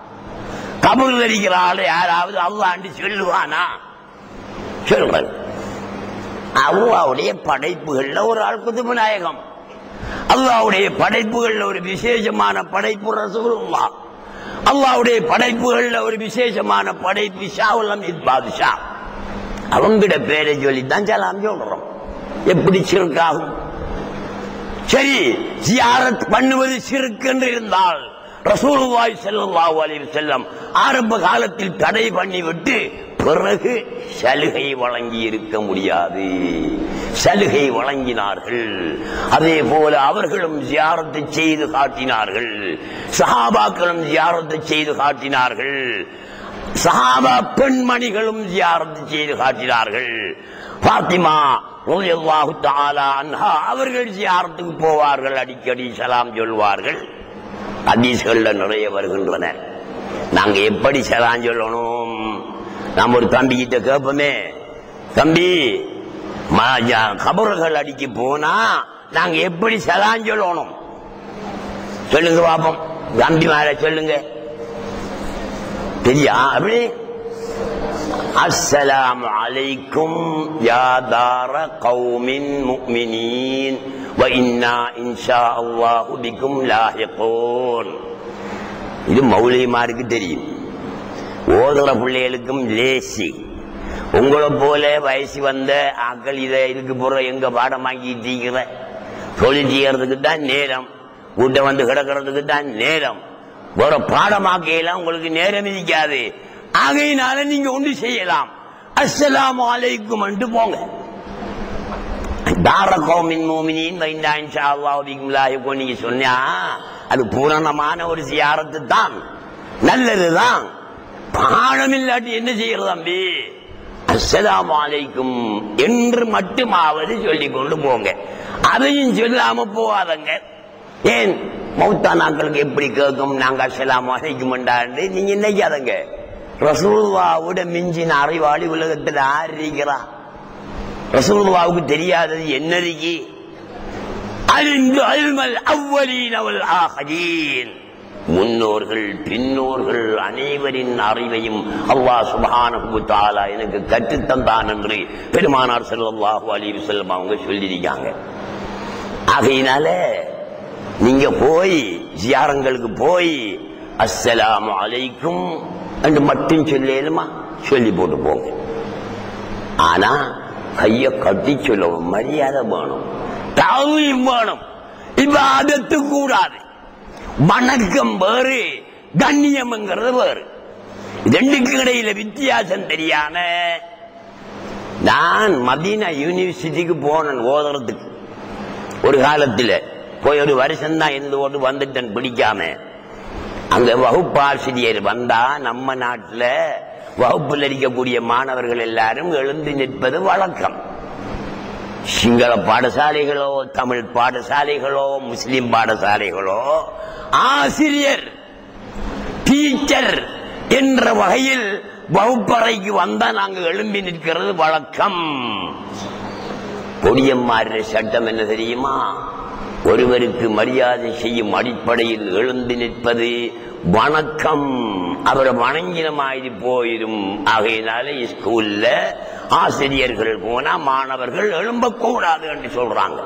கபூர் தெரிக்கிற ஆளு யாராவது அல்லாஹ்னு சொல்லுவானா? சொல்றேன். அல்லாஹ்வுடைய படைப்புகள்ல ஒரு ஆள் குதுபு நாயகம். அல்லாஹ்வுடைய படைப்புகள்ல ஒரு விசேஷமான படைப்பு ரசூலுல்லாஹ். அல்லாஹ்வுடைய படைப்புகள்ல ஒரு விசேஷமான படைப்பு ஷாவுல் அமீத் பாதுஷா. அவங்கிட்ட பேரை சொல்லித்தான் சலாம் சொல்றோம். எப்படி சிறுக்காகும்? சரி, ஜியாரத் பண்ணுவது சிறுக்கு என்று இருந்தால் ரசூலுல்லாஹி ஸல்லல்லாஹு அலைஹி வஸல்லம் ஆரம்ப காலத்தில் தடை பண்ணிவிட்டு பிறகு சலுகை வழங்கி இருக்க முடியாது. சலுகை வழங்கினார்கள். அதே போல அவர்களும் ஜியாரத்தை செய்து காட்டினார்கள். சஹாபாக்களும் ஜியாரத்தை செய்து காட்டினார்கள். சஹாபா பெண்மணிகளும் ஜியாரத்து செய்து காட்டினார்கள். பாத்திமா ரலியல்லாஹு தஆலா அன்ஹா அவர்கள் ஜியாரத்துக்கு போவார்கள், அடிக்கடி சலாம் சொல்வார்கள். ஹதீஸ்கள்ல நிறைய வருகின்றன. நாங்க எப்படி சலாம் சொல்லணும்? நாம் ஒரு தம்பி கிட்ட கேட்போமே, தம்பி கபர்கள் அடிக்க போனா நாங்க எப்படி சலாம் சொல்லணும் சொல்லுங்க பாப்போம். தம்பி மேல சொல்லுங்க, தெரியா? அப்படி அஸ்ஸலாமு அலைக்கும் யா தார கௌமின் முஃமினீன் வ இன்னா இன்ஷா அல்லாஹு பிக்கும் லாஹிகூன். இது மௌலிமாருக்கு தெரியும், ஓதுற பிள்ளைகளுக்கும் லேசி. உங்களை போல வயசு வந்த ஆக்கள் இதை இதுக்கு போற எங்க பாடமாக்கி தீக்கிற தொழில் செய்யறதுக்கு தான் நேரம், வீட்டை வந்து கிடக்கிறதுக்கு தான் நேரம். ஒரு பாடமாக்கையெல்லாம் உங்களுக்கு நேரம் இருக்காது. ஆகையினால நீங்க ஒன்று செய்யலாம், அஸ்ஸலாமு அலைக்கும் என்று போங்க. தார கௌமின் முஃமினீன் வ இன்னா இன்ஷா அல்லாஹு பிக்கும் லாஹிகூன் நீங்க சொன்னா அது பூரணமான ஒரு ஜியாரத்து தான், நல்லதுதான். பாடம் இல்லாட்டி என்ன செய்யறது தம்பி? அஸ்ஸலாமு அலைக்கும் என்று மட்டுமாவது சொல்லிக் கொண்டு போங்க. அதையும் சொல்லாம போவாதங்க. ஏன் மௌத்தா நாட்களுக்கு எப்படி கேட்கும்? நாங்க அஸ்ஸலாமு அலைக்கும் என்றாண்டு நீங்க நினைக்காதங்க. ரசூலுல்லாஹ்வோட மிஞ்சின அறிவாளி உலகத்தில் யார் இருக்கிறா? ரசூலுல்லாஹ்வுக்கு தெரியாதது என்னதுக்கு? அலிந்து அல்மல் அவ்வலீன வல் ஆஹரீன், முன்னோர்கள் பின்னோர்கள் அனைவரின் அறிவையும் அல்லாஹ் சுப்ஹானஹு வ தஆலா எனக்கு கற்றுத்தந்தான் என்று பெருமானார் ஸல்லல்லாஹு அலைஹி வஸல்லம் அவங்க சொல்லியிருக்காங்க. ஆகையினால நீங்க போய் ஜியாரங்களுக்கு போய் அஸ்ஸலாமு அலைக்கும் என்று மட்டும் சொல்லலுமா? சொல்லி போட்டு போங்க. ஆனா கைய கட்டி சொல்லணும், மரியாதை வேணும், தஅலீம் வேணும். இபாதத்து கூடாது. வணக்கம் வேறு, கண்ணியம்ங்கிறது வேறு. ரெண்டுக்கு இடையில வித்தியாசம் தெரியாம நான் மதீனா யூனிவர்சிட்டிக்கு போனேன் ஓதுறதுக்கு. ஒரு காலத்தில் போய் ஒரு வருஷம் தான் இருந்து ஓட்டு வந்துட்டேன் பிடிக்காம. அங்க வகுப்பாசிரியர் வந்தா நம்ம நாட்டில் வகுப்பில் இருக்கக்கூடிய மாணவர்கள் எல்லாரும் எழுந்து நிற்பது வழக்கம். சிங்கள பாடசாலைகளோ தமிழ் பாடசாலைகளோ முஸ்லிம் பாடசாலைகளோ ஆசிரியர் டீச்சர் என்ற வகையில் வகுப்பறைக்கு வந்தா நாங்கள் எழும்பி நிற்கிறது வழக்கம். பொடியம்மாறு சட்டம் என்ன தெரியுமா? ஒருவருக்கு மரியாதை செய்யும் அடிப்படையில் எழுந்து நிற்பது வணக்கம். அவரை வணங்கின மாதிரி போயிடும். ஆகையினால ஸ்கூல்ல ஆசிரியர்கள் போனா மாணவர்கள் எழும்பக்கூடாது என்று சொல்றாங்க.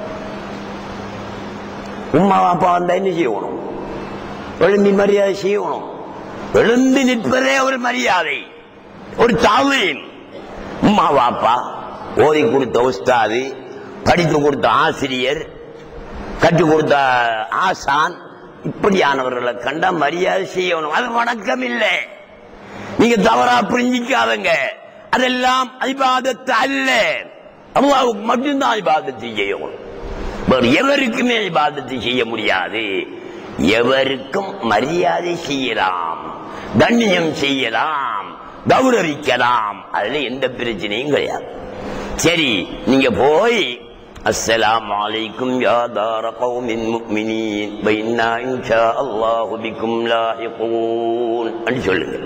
உம்மா அப்பா வந்தா என்ன செய்யணும்? எழும்பி மரியாதை செய்யணும். எழுந்து நிற்பதே ஒரு மரியாதை, ஒரு தஅலீம். உம்மா வாப்பா, ஓதி கொடுத்த உஸ்தாது, படித்து கொடுத்த ஆசிரியர், கற்றுக் கொடுத்த ஆசான், இப்படியானவர்களை கண்டா மரியாதை செய்யணும். அது வணக்கம் இல்லை. நீங்க தவறா புரிஞ்சிக்காதங்க. அதெல்லாம் இபாதத்து அல்ல. அல்லாஹ்வுக்கு மட்டும்தான் இபாதத்து செய்யணும். வேறு எவருக்குமே இபாதத்து செய்ய முடியாது. எவருக்கும் மரியாதை செய்யலாம், கண்ணியம் செய்யலாம், கௌரவிக்கலாம். அதுல எந்த பிரச்சனையும் கிடையாது. சரி, நீங்க போய் அஸ்ஸலாமு அலைக்கும் யா தார கௌமின் முஃமினீன் வ இன்னா இன்ஷா அல்லாஹு பிக்கும் லாஹிகூன் என்று சொல்லுங்க.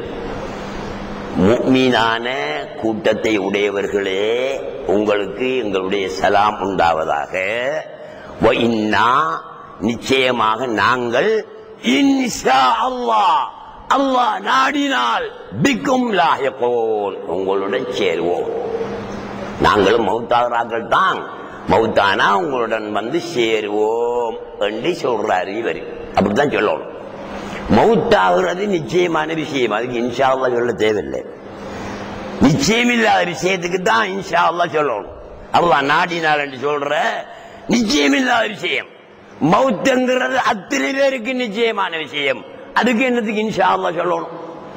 முஃமினான கூட்டத்தை உடையவர்களே, உங்களுக்கு எங்களுடைய சலாம் உண்டாவதாக. வ இன்னா, நிச்சயமாக நாங்கள், இன்ஷா அல்லாஹ், அல்லாஹ் நாடினால், பிக்கும் லாஹிகூன், உங்களுடன் சேருவோம். நாங்களும் மௌத்தாகிறார்கள் தான், மௌத்தானா உங்களுடன் வந்து சேருவோம் என்று சொல்றாரு இவர். அப்படித்தான் சொல்லணும். மௌத்தாகிறது நிச்சயமான விஷயம், அதுக்கு இன்ஷா அல்லாஹ் சொல்ல தேவையில்லை. நிச்சயம் இல்லாத விஷயத்துக்கு தான் இன்ஷா அல்லாஹ் சொல்லணும். அல்லாஹ் நாடினால் என்று சொல்ற நிச்சயம் இல்லாத விஷயம். மௌத்துங்கிறது அத்தனை பேருக்கு நிச்சயமான விஷயம், அதுக்கு என்னத்துக்கு இன்ஷா அல்லாஹ் சொல்லணும்?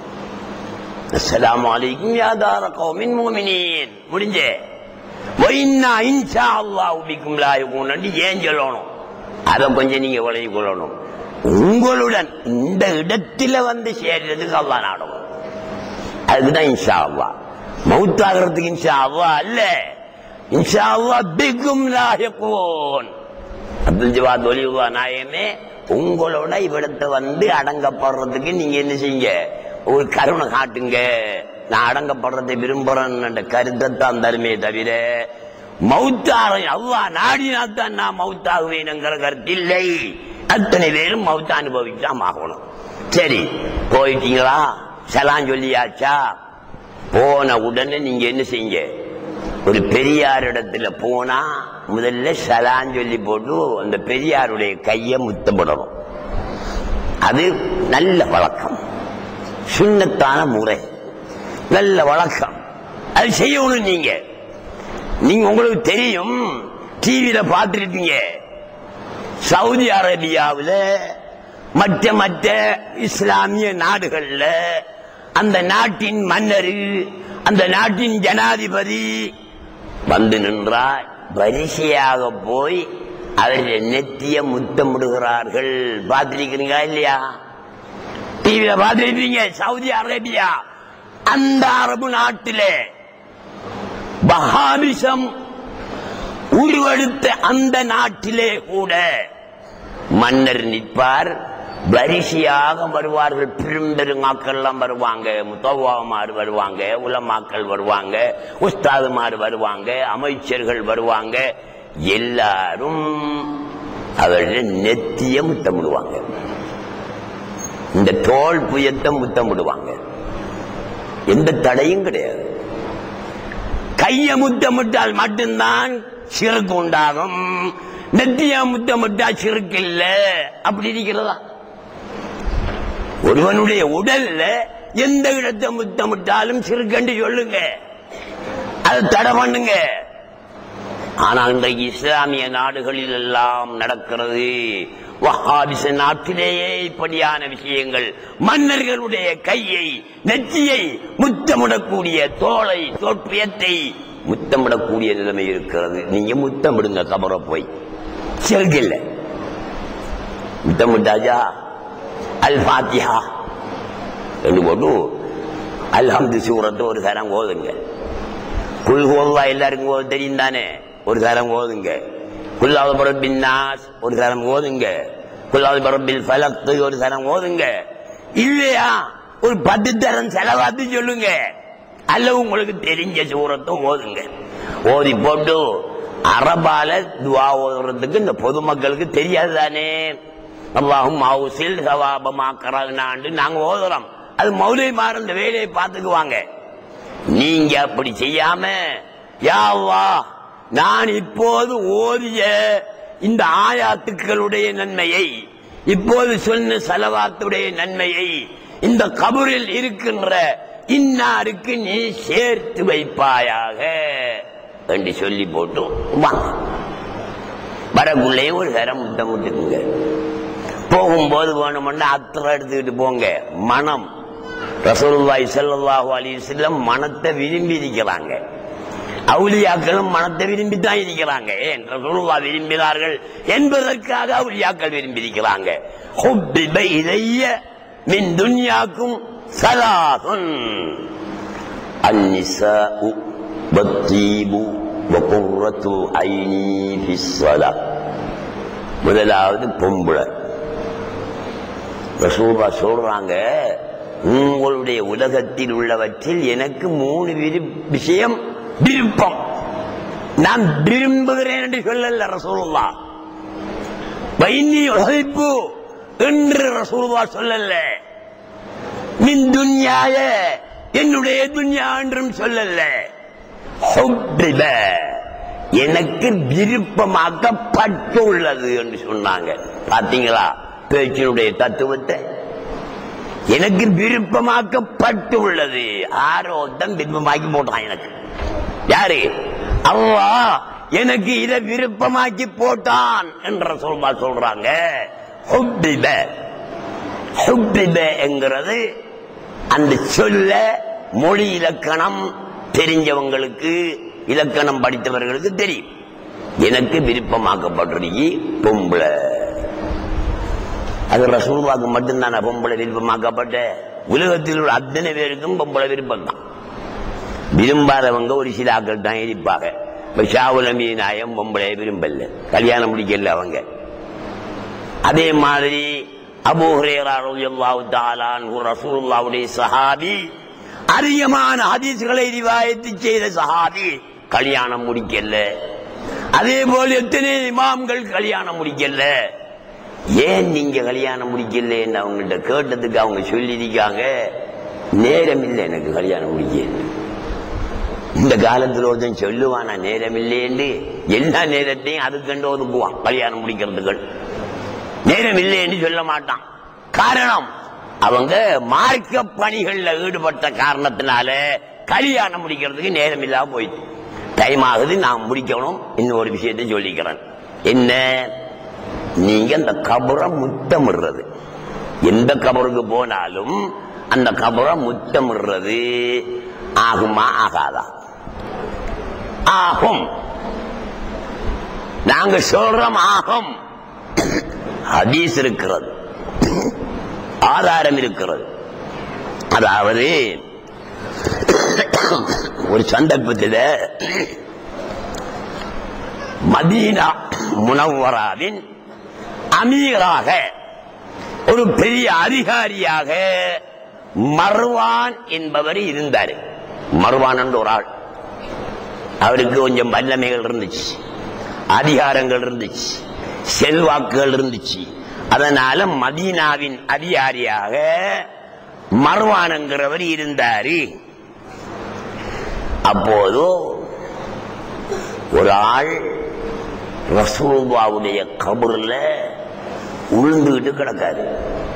அஸ்ஸலாமு அலைக்கும் யா தார கௌமின் முஃமினீன் முடிஞ்சே. வைன்னா இன்ஷா அல்லாஹு பிக்கும் லாஹிகூன் ஏன் சொல்லணும்? அதை கொஞ்சம் நீங்க விளங்கி கொள்ளணும். உங்களுடன் இந்த இடத்துல வந்து சேர்றதுக்கு அல்லாஹ் நாடணும். அதுக்குதான் இன்ஷா அல்லாஹ். மௌத்தாகிறதுக்கு இன்ஷா அல்லாஹ் அல்ல. இன்ஷா அல்லாஹ் பிக்கும் லாஹிகூன். அப்துல் ஜவாத் வலியுல்லாஹ் நாயகமே, உங்களோட இவ்விடத்தை வந்து அடங்கப்படுறதுக்கு நீங்க என்ன செய்யுங்க? ஒரு கருணை காட்டுங்க. நான் அடங்கப்படுறதை விரும்புறேன் கருத்தை தான் தருமே தவிர மௌத்தாக அல்லாஹ் நாடினாத்தான் நான் மௌத்தாகுவேனுங்கிற கருத்து இல்லை. அத்தனை பேரும் மௌத்த அனுபவிச்சாம் ஆகணும். சரி, போயிட்டீங்களா? சலாம் சொல்லியாச்சா? போன உடனே நீங்க என்ன செய்யுங்க? ஒரு பெரியார் இடத்துல போனா முதல்ல சலாம் சொல்லி போட்டு அந்த பெரியாருடைய கையை முத்தப்படணும். அது நல்ல வழக்கம், சுன்னத்தான முறை, நல்ல வழக்கம். அது செய்யணும். நீங்க நீங்க உங்களுக்கு தெரியும், டிவியில பார்த்துருக்கீங்க, சவுதி அரேபியாவில் மற்ற மற்ற இஸ்லாமிய நாடுகள்ல அந்த நாட்டின் மன்னர், அந்த நாட்டின் ஜனாதிபதி வந்து நின்றால் வரிசையாக போய் அவருடைய நெத்திய முத்தமிடுகிறார்கள். பார்த்திருக்கிறீங்களா இல்லையா? டிவியில பார்த்திருப்பீங்க. சவுதி அரேபியா, அந்த அரபு நாட்டிலே வஹாபிசம் உருவெடுத்த அந்த நாட்டிலே கூட மன்னர் நிற்பார், வரிசையாக வருவார்கள். பெரும்பெருமாக்கள் எல்லாம் வருவாங்க, முத்தவாமார் வருவாங்க, உலமாக்கள் வருவாங்க, உஸ்தாதுமார் வருவாங்க, அமைச்சர்கள் வருவாங்க. எல்லாரும் அவர்கள் நெத்திய முத்தமிடுவாங்க, இந்த தோல் புயத்தை முத்தமிடுவாங்க. எந்த தடையும் கிடையாது. கைய முத்தமிட்டால் மட்டும்தான் சிறுக்கு உண்டாகும். நெத்திய முத்தமிட்டா சிறுக்கு இல்ல. அப்படி இருக்கிறதா? ஒருவனுடைய உடல்ல எந்த இடத்தை முத்தமிட்டாலும் சிறுக்கண்டு சொல்லுங்க, அதை தடை பண்ணுங்க. ஆனால் இன்றைக்கு இஸ்லாமிய நாடுகளில் எல்லாம் நடக்கிறது. வஹாபிச நாட்டிலேயே இப்படியான விஷயங்கள். மன்னர்களுடைய கையை, நெற்றியை முத்தமிடக்கூடிய, தோளை, தோற்பியத்தை முத்தமிடக்கூடிய நிலைமை இருக்கிறது. நீங்க முத்தமிடுங்க, கபரை போய் சிறுகில்ல. முத்தமிட்டாஜா அல் ஃபாத்திஹா என்று போட்டு அல்ஹம்து சூரத்தை ஒரு தரம் ஓதுங்க. குல் ஹுவல்லாஹ் எல்லாருக்கும் ஓத தெரியும் தானே, ஒரு தரம் ஓதுங்க. குல்லாவது பரப்பின் நாஸ் ஒரு தரம் ஓதுங்க. குல்லாவது பரப்பில் ஃபலக் ஒரு தரம் ஓதுங்க. இல்லையா ஒரு பத்து தரம் செலவாத்து சொல்லுங்க, அல்ல உங்களுக்கு தெரிஞ்ச சூரத்தை ஓதுங்க. ஓதி போட்டு அரபால துவா ஓதுறதுக்கு இந்த பொதுமக்களுக்கு தெரியாது தானே. அல்லாஹும் மௌசில் சவாபமா கரனாண்டு நாங்க ஓதுறோம். அது மௌலிமார் இந்த வேலையை பார்த்துக்குவாங்க. நீங்க அப்படி செய்யாம, யா அல்லாஹ் நான் இப்போது ஓதிய இந்த ஆயாத்துக்களுடைய நன்மையை, இப்போது சொன்ன சலவாத்துடைய நன்மையை இந்த கபரில் இருக்கின்ற இன்னாருக்கு நீ சேர்த்து வைப்பாயாக என்று சொல்லி போட்டு வாங்க. வரக்குள்ளே ஒரு தரம் முட்டை முட்டுக்குங்க. போகும்போது வேணும்னா அத்தரை எடுத்துக்கிட்டு போங்க. மனம், ரசூலுல்லாஹி ஸல்லல்லாஹு அலைஹி வஸல்லம் மனத்தை விரும்பி இருக்கிறாங்க. அவுலியாக்களும் மனத்தை விரும்பித்தான் இருக்கிறாங்க. ஏன் ரசூலுல்லாஹ் விரும்பினார்கள் என்பதற்காக அவுலியாக்கள் விரும்பி இருக்கிறாங்க. ஹுப்பிப இலைய மின் துன்யாக்கும் ஸலாஸுன் அன்னிஸாஉ வத்தீபு வகுர்ரத்து ஐனி ஃபிஸ்ஸலாத். முதலாவது பொம்பளை. ரசூலுல்லாஹ் சொல்றாங்க, உங்களுடைய உலகத்தில் உள்ளவற்றில் எனக்கு மூணு விஷயம் விருப்பம். நான் விரும்புகிறேன் என்று சொல்லல ரசூலுல்லாஹ். வைனி உஹிப்பு என்று ரசூலுல்லாஹ் சொல்லல. மின் துன்யாய என்னுடைய துன்யா என்றும் சொல்லல. ஹுப்பிப எனக்கு விருப்பமாக்கப்பட்டுள்ளது என்று சொன்னாங்க. பாத்தீங்களா பேச்சினுடைய தத்துவத்தை? எனக்கு விருப்பமாக்கப்பட்டுள்ளது. ஆரோத்தம் விருப்பமாக்கி போட்டான் எனக்கு. யாரு? அல்லாஹ் எனக்கு இதை விருப்பமாக்கி போட்டான் என்ற சொல்மா சொல்றாங்க. ஹுப்பிப ஹுப்பிப என்கிறது அந்த சொல்ல மொழி இலக்கணம் தெரிஞ்சவங்களுக்கு, இலக்கணம் படித்தவர்களுக்கு தெரியும். எனக்கு விருப்பமாக்கப்பட்டிருக்கி பொம்பளை. அது ரசூலுல்லாஹ்க்கு மட்டும்தான பொம்பளை விருப்பமாக்கப்பட்ட? உலகத்தில் உள்ள அத்தனை பேருக்கும் பொம்பளை விருப்பம் தான். விரும்பாதவங்க ஒரு சில ஆக்கள் தான் இருப்பாங்க. இப்ப ஷாவுல் அமீன் நாயம் பொம்பளை விரும்பல, கல்யாணம் முடிக்கல அவங்க. அதே மாதிரி அபூ ஹுரைரா ரலியல்லாஹு தஆலா அன்ஹு ரசூலுல்லாஹ்வுடைய சஹாபி, அதிகமான ஹதீஸ்களை ரிவாயத்து செய்த சஹாபி, கல்யாணம் முடிக்கல. அதே போல எத்தனை இமாம்கள் கல்யாணம் முடிக்கல. ஏன் நீங்க கல்யாணம் முடிக்கல என்று அவங்கள்ட்ட கேட்டதுக்கு அவங்க சொல்லியிருக்காங்க, நேரம் இல்லை எனக்கு கல்யாணம் முடிக்க. இந்த காலத்தில் ஒருத்தன் சொல்லுவானா நேரம் இல்லைன்னு? எல்லா நேரத்தையும் அதுக்கண்டு ஒதுக்குவான் கல்யாணம் முடிக்கிறதுக்கு. நேரம் இல்லைன்னு சொல்ல மாட்டான். காரணம், அவங்க மார்க்க பணிகள்ல ஈடுபட்ட காரணத்தினால கல்யாணம் முடிக்கிறதுக்கு நேரம் இல்லாம போயிட்டு. டைம் ஆகுது, நான் முடிக்கணும். இன்னும் ஒரு விஷயத்தை சொல்லிக்கிறேன். என்ன? நீங்க அந்த கபரை முத்தமிடுறது, எந்த கபருக்கு போனாலும் அந்த கபரை முத்தமிடுறது ஆகுமா ஆகாதா? ஆகும். நாங்க சொல்றோம் ஆகும். ஹதீஸ் இருக்கிறது, ஆதாரம் இருக்கிறது. அதாவது ஒரு சந்தர்ப்பத்தில் மதீனா முனவ்வராவின் அமீராக ஒரு பெரிய அதிகாரியாக மர்வான் என்பவர் இருந்தார். மர்வான் என்ற ஒரு ஆள், அவருக்கு கொஞ்சம் வல்லமைகள் இருந்துச்சு, அதிகாரங்கள் இருந்துச்சு, செல்வாக்குகள் இருந்துச்சு. அதனால மதீனாவின் அதிகாரியாக மர்வான் என்கிறவர் இருந்தாரு. அப்போது ஒரு ஆள் ரசூலுல்லாஹ்வுடைய கபர்ல உளுந்துகிட்டு கிடக்காரு.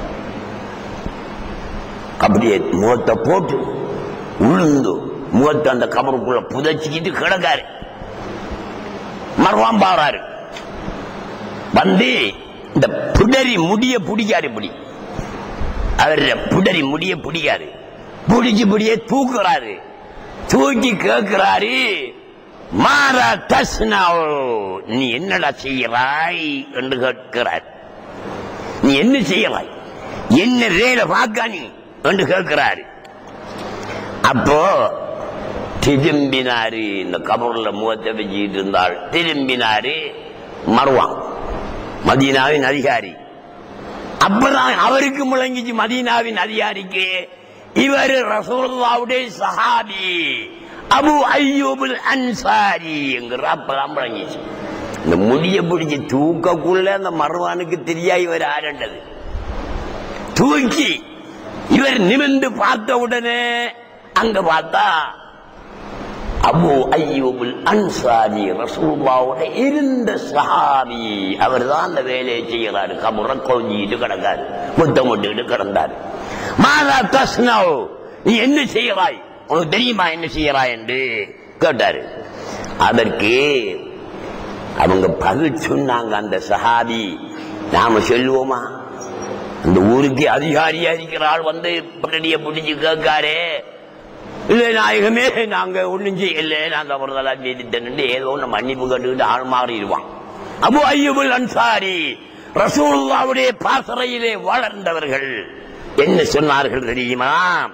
அப்படியே முகத்தை போட்டு உளுந்து முகத்தை அந்த கபருக்குள்ள புதைச்சிக்கிட்டு கிடக்காரு. மர்வான் பாராரு வந்து இந்த புடரி முடிய பிடிக்காரு. இப்படி அவர் புடரி முடிய பிடிக்காரு, பிடிச்சு பிடிய தூக்குறாரு. தூக்கி கேட்கிறாரு, மாறா தஸ்னாவோ, நீ என்னடா செய்யறாய் என்று கேட்கிறார். நீ என்ன செய்யறாய், என்ன வேலை பார்க்க நீ என்று கேட்கிறாரு. அப்போ திரும்பினாரு, இந்த கபர்ல முகத்தை வச்சுக்கிட்டு இருந்தால் திரும்பினாரு மர்வான், மதீனாவின் அதிகாரி. அப்பதான் அவருக்கு முழங்கிச்சு, மதீனாவின் அதிகாரிக்கு, இவர் ரசூலுல்லாஹ்வுடைய சஹாபி அபு அய்யூபுல் அன்சாரி என்கிற அப்பதான் முழங்கிச்சு. இந்த முடிய பிடிச்சு தூக்கக்குள்ள அந்த மர்வானுக்கு தெரியா இவர் ஆரண்டது. தூக்கி இவர் நிமிர்ந்து பார்த்த உடனே அங்க பார்த்தா அபு அய்யூபுல் அன்சாரி ரசூலுல்லாஹ்வோட இருந்த சஹாபி. அவர் தான் அந்த வேலையை செய்யறாரு. கபுர கொஞ்சிட்டு கிடக்காரு, முத்தம் விட்டுக்கிட்டு கிடந்தாரு. மாதா தஸ்னாவ், நீ என்ன செய்யறாய், உனக்கு தெரியுமா என்ன செய்யறாய் என்று கேட்டாரு. அதற்கு அவங்க பகிர் சொன்னாங்க. அந்த சஹாபி, நாம சொல்லுவோமா, அந்த ஊருக்கு அதிகாரியா இருக்கிற ஆள் வந்து பிடிய பிடிச்சு கேட்காரே, இல்ல நாயகமே நாங்க ஒண்ணும் செய்யல, நான் தவறுதெல்லாம் செய்துட்டேன், ஏதோ ஒண்ணு மன்னிப்பு கேட்டுக்கிட்டு ஆள் மாறிடுவான். அபு அய்யூபுல் அன்சாரி ரசூலுல்லாஹ்வுடைய பாசறையிலே வளர்ந்தவர்கள் என்ன சொன்னார்கள் தெரியுமா?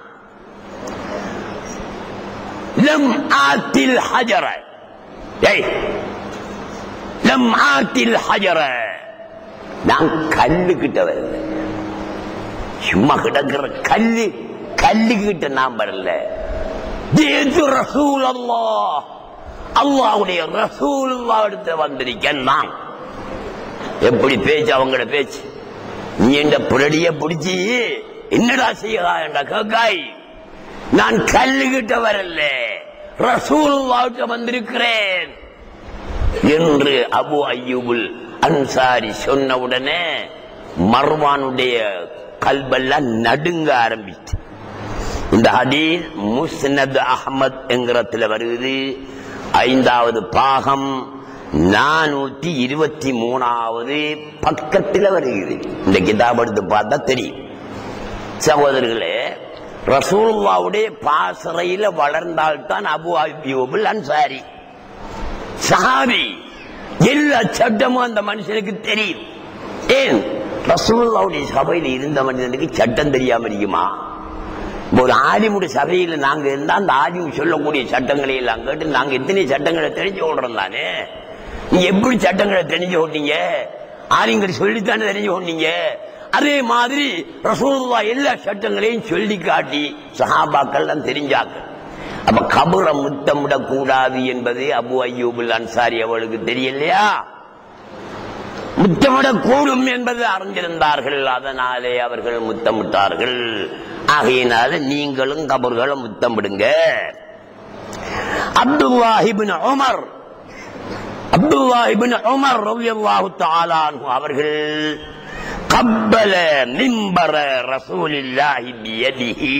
லம் ஆத்தில் ஹஜர, ஏய் லம் ஆத்தில் ஹஜர, நான் கல்லு கிட்ட வரல, சும்மா கிடக்கிற கல்லு கல்லு கிட்ட நான் வரல, ரசூல் அல்லாஹ், அல்லாஹ்வுடைய ரசூலுல்லாஹ் எடுத்து வந்திருக்கேன் நான். எப்படி பேச்சு அவங்களோட பேச்சு, நீ என்ற புரடிய பிடிச்சி என்னடா செய்யலாம் என்ற கேக்காய், நான் கல்லுகிட்ட வரல, ரசூலுல்லாஹ்வுக்கு வந்திருக்கிறேன் என்று அபு அய்யூபுல் அன்சாரி சொன்ன உடனே மர்வானுடைய கல்பெல்லாம் நடுங்க ஆரம்பிச்சு. இந்த ஹதீஸ் முஸ்னத் அஹ்மத் என்கிறதுல வருகிறது. ஐந்தாவது பாகம் நானூத்தி இருபத்தி மூணாவது பக்கத்தில் வருகிறது. இந்த கிதாப் எடுத்து பார்த்தா தெரியும். சகோதரர்களே, ரசூலுல்லாஹ்வுடைய பாசறையில வளர்ந்தால்தான் அபு அய்யூபுல் அன்சாரி சஹாபி. எல்லா சட்டமும் அந்த மனுஷனுக்கு தெரியும். ஏன், ரசூலுல்லாஹ்வுடைய சபையில் இருந்த மனிதனுக்கு சட்டம் தெரியாம இருக்குமா? ஒரு ஆலிமுடைய சபையில் நாங்க இருந்தா அந்த ஆலிமு சொல்லக்கூடிய சட்டங்களை எல்லாம் கேட்டு நாங்க எத்தனை சட்டங்களை தெரிஞ்சு கொள்றோம் தானே. நீங்க எப்படி சட்டங்களை தெரிஞ்சு கொண்டீங்க? ஆலிம்கள் சொல்லித்தானே தெரிஞ்சு கொண்டீங்க. அதே மாதிரி ரசூலுல்லாஹ் எல்லா சட்டங்களையும் சொல்லி காட்டி சஹாபாக்கள் தான் தெரிஞ்சாங்க. அப்ப கபரை முத்தமிடக் கூடாது என்பது அபு அய்யூபுல் அன்சாரி அவளுக்கு தெரியலையா? முத்தமிடக் கூடும் என்பது அறிந்திருந்தார்கள். அதனாலே அவர்கள் முத்தமிட்டார்கள். ஆகையினால நீங்களும் கபர்களை முத்தமிடுங்க. அப்துல்லாஹ் இப்னு உமர் அப்துல்லாஹ் இப்னு உமர் ரலியல்லாஹு தஆலா அன்ஹு அவர்கள் கப்பல மிம்பர ரசூலில்லாஹி பியதிஹி,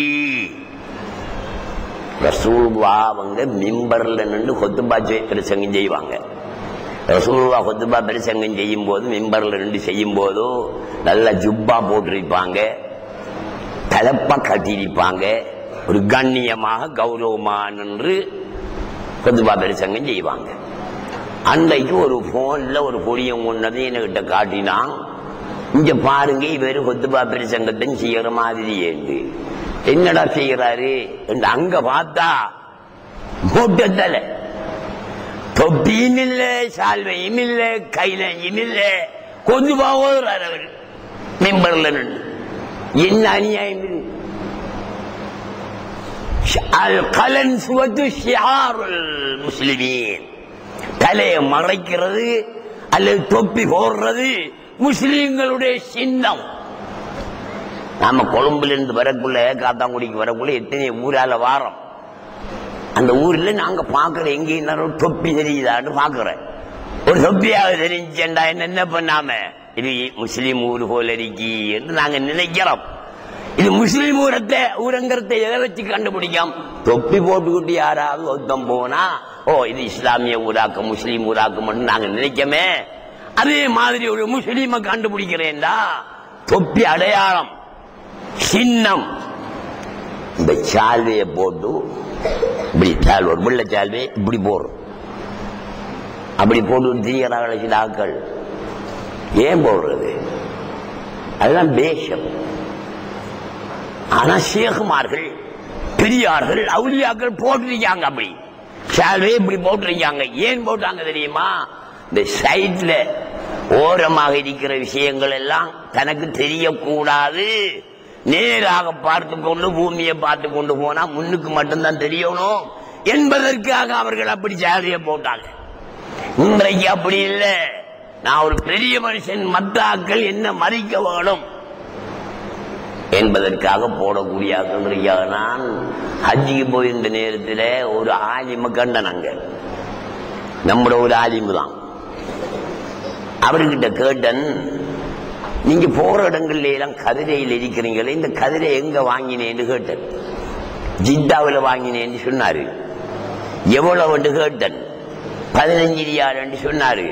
ரசூலுல்லாஹ் அவங்க மிம்பர்ல நின்று குத்பா பிரசங்கம் செய்வாங்க. ரசூலுல்லாஹ் குத்பா பிரசங்கம் செய்யும் போது மிம்பர்ல நின்று செய்யும் போது நல்ல ஜுப்பா போட்டிருப்பாங்க, தலப்பா கட்டியிருப்பாங்க, ஒரு கண்ணியமாக கௌரவமா நின்று குத்பா பிரசங்கம் செய்வாங்க. அன்றைக்கு ஒரு போன்ல ஒரு பொடியம் ஒன்னது என்கிட்ட காட்டினான், இங்க பாருங்க இவரு குத்பா பிரசங்கத்தை செய்யற மாதிரி ஏந்து என்னடா செய்யறாரு என்று. அங்க பார்த்தா மூட்டத்தல, தொப்பியும் இல்ல, சால்வையும் இல்ல, கைலையும் இல்ல, குத்பா ஓதுறாரு அவரு. மிம்பர்ல நின்று என்ன அநியாயம் இது? அல் கலன் சுவது ஷிஆருல் முஸ்லிமீன், தலையை மறைக்கிறது அல்லது தொப்பி போடுறது முஸ்லிம்களுடைய சின்னம். நாம கொழும்புல இருந்து வரக்குள்ள காத்தாங்குடிக்கு வரக்குள்ள எத்தனை ஊரால வாரம், அந்த ஊர்ல நாங்க பாக்குற எங்கேயும் தொப்பி தெரியுதான்னு பாக்குறேன். ஒரு தொப்பியாக தெரிஞ்சா என்ன என்ன பண்ணாம இது முஸ்லீம் ஊர் போல இருக்கி என்று நாங்க நினைக்கிறோம். இது முஸ்லீம் ஊரத்தை ஊரங்கரத்தை எதை வச்சு கண்டுபிடிக்கும்? தொப்பி போட்டுக்கிட்டு யாராவது ஒருத்தம் போனா ஓ இது இஸ்லாமிய ஊராக்கம் முஸ்லீம் ஊராக்கம் நாங்க நினைக்கமே. அதே மாதிரி ஒரு முஸ்லீமை கண்டுபிடிக்கிறேன்டா தொப்பி அடையாளம் சின்னம். இந்த சால்வையை போட்டு இப்படி சால்வை ஒரு வெள்ளை சால்வை இப்படி போடுறோம், அப்படி போட்டு திரிகிறார்கள் சில ஆட்கள். ஏன் போடுறது? அதுதான் தேசம். ஆனா ஷேகுமார்கள் பெரியார்கள் அவுலியாக்கள் போட்டிருக்காங்க, அப்படி சால்வே இப்படி போட்டிருக்காங்க. ஏன் போட்டாங்க தெரியுமா? இந்த சைட்ல ஓரமாக இருக்கிற விஷயங்கள் எல்லாம் தனக்கு தெரியக்கூடாது, நேராக பார்த்து கொண்டு பூமியை பார்த்து கொண்டு போனா முன்னுக்கு மட்டும்தான் தெரியணும் என்பதற்காக அவர்கள் அப்படி சால்வையை போட்டாங்க. இன்றைக்கு அப்படி இல்லை. நான் ஒரு பெரிய மனுஷன், மற்ற ஆட்கள் என்ன மதிக்க வேணும் என்பதற்காக போடக்கூடிய ஆட்கள். நான் ஹஜ்ஜிக்கு போயிருந்த நேரத்தில் ஒரு ஆலிம கண்டனங்க, நம்மளோட ஒரு ஆலிமு தான். அவர்கிட்ட கேட்டன், நீங்க போற இடங்கள்ல எல்லாம் கதிரையில் இருக்கிறீங்களே, இந்த கதிரை எங்க வாங்கினேன்னு கேட்டேன். ஜித்தாவில் வாங்கினேன்னு சொன்னாரு. எவ்வளவு கேட்டேன். பதினஞ்சு ரியால் என்று சொன்னாரு.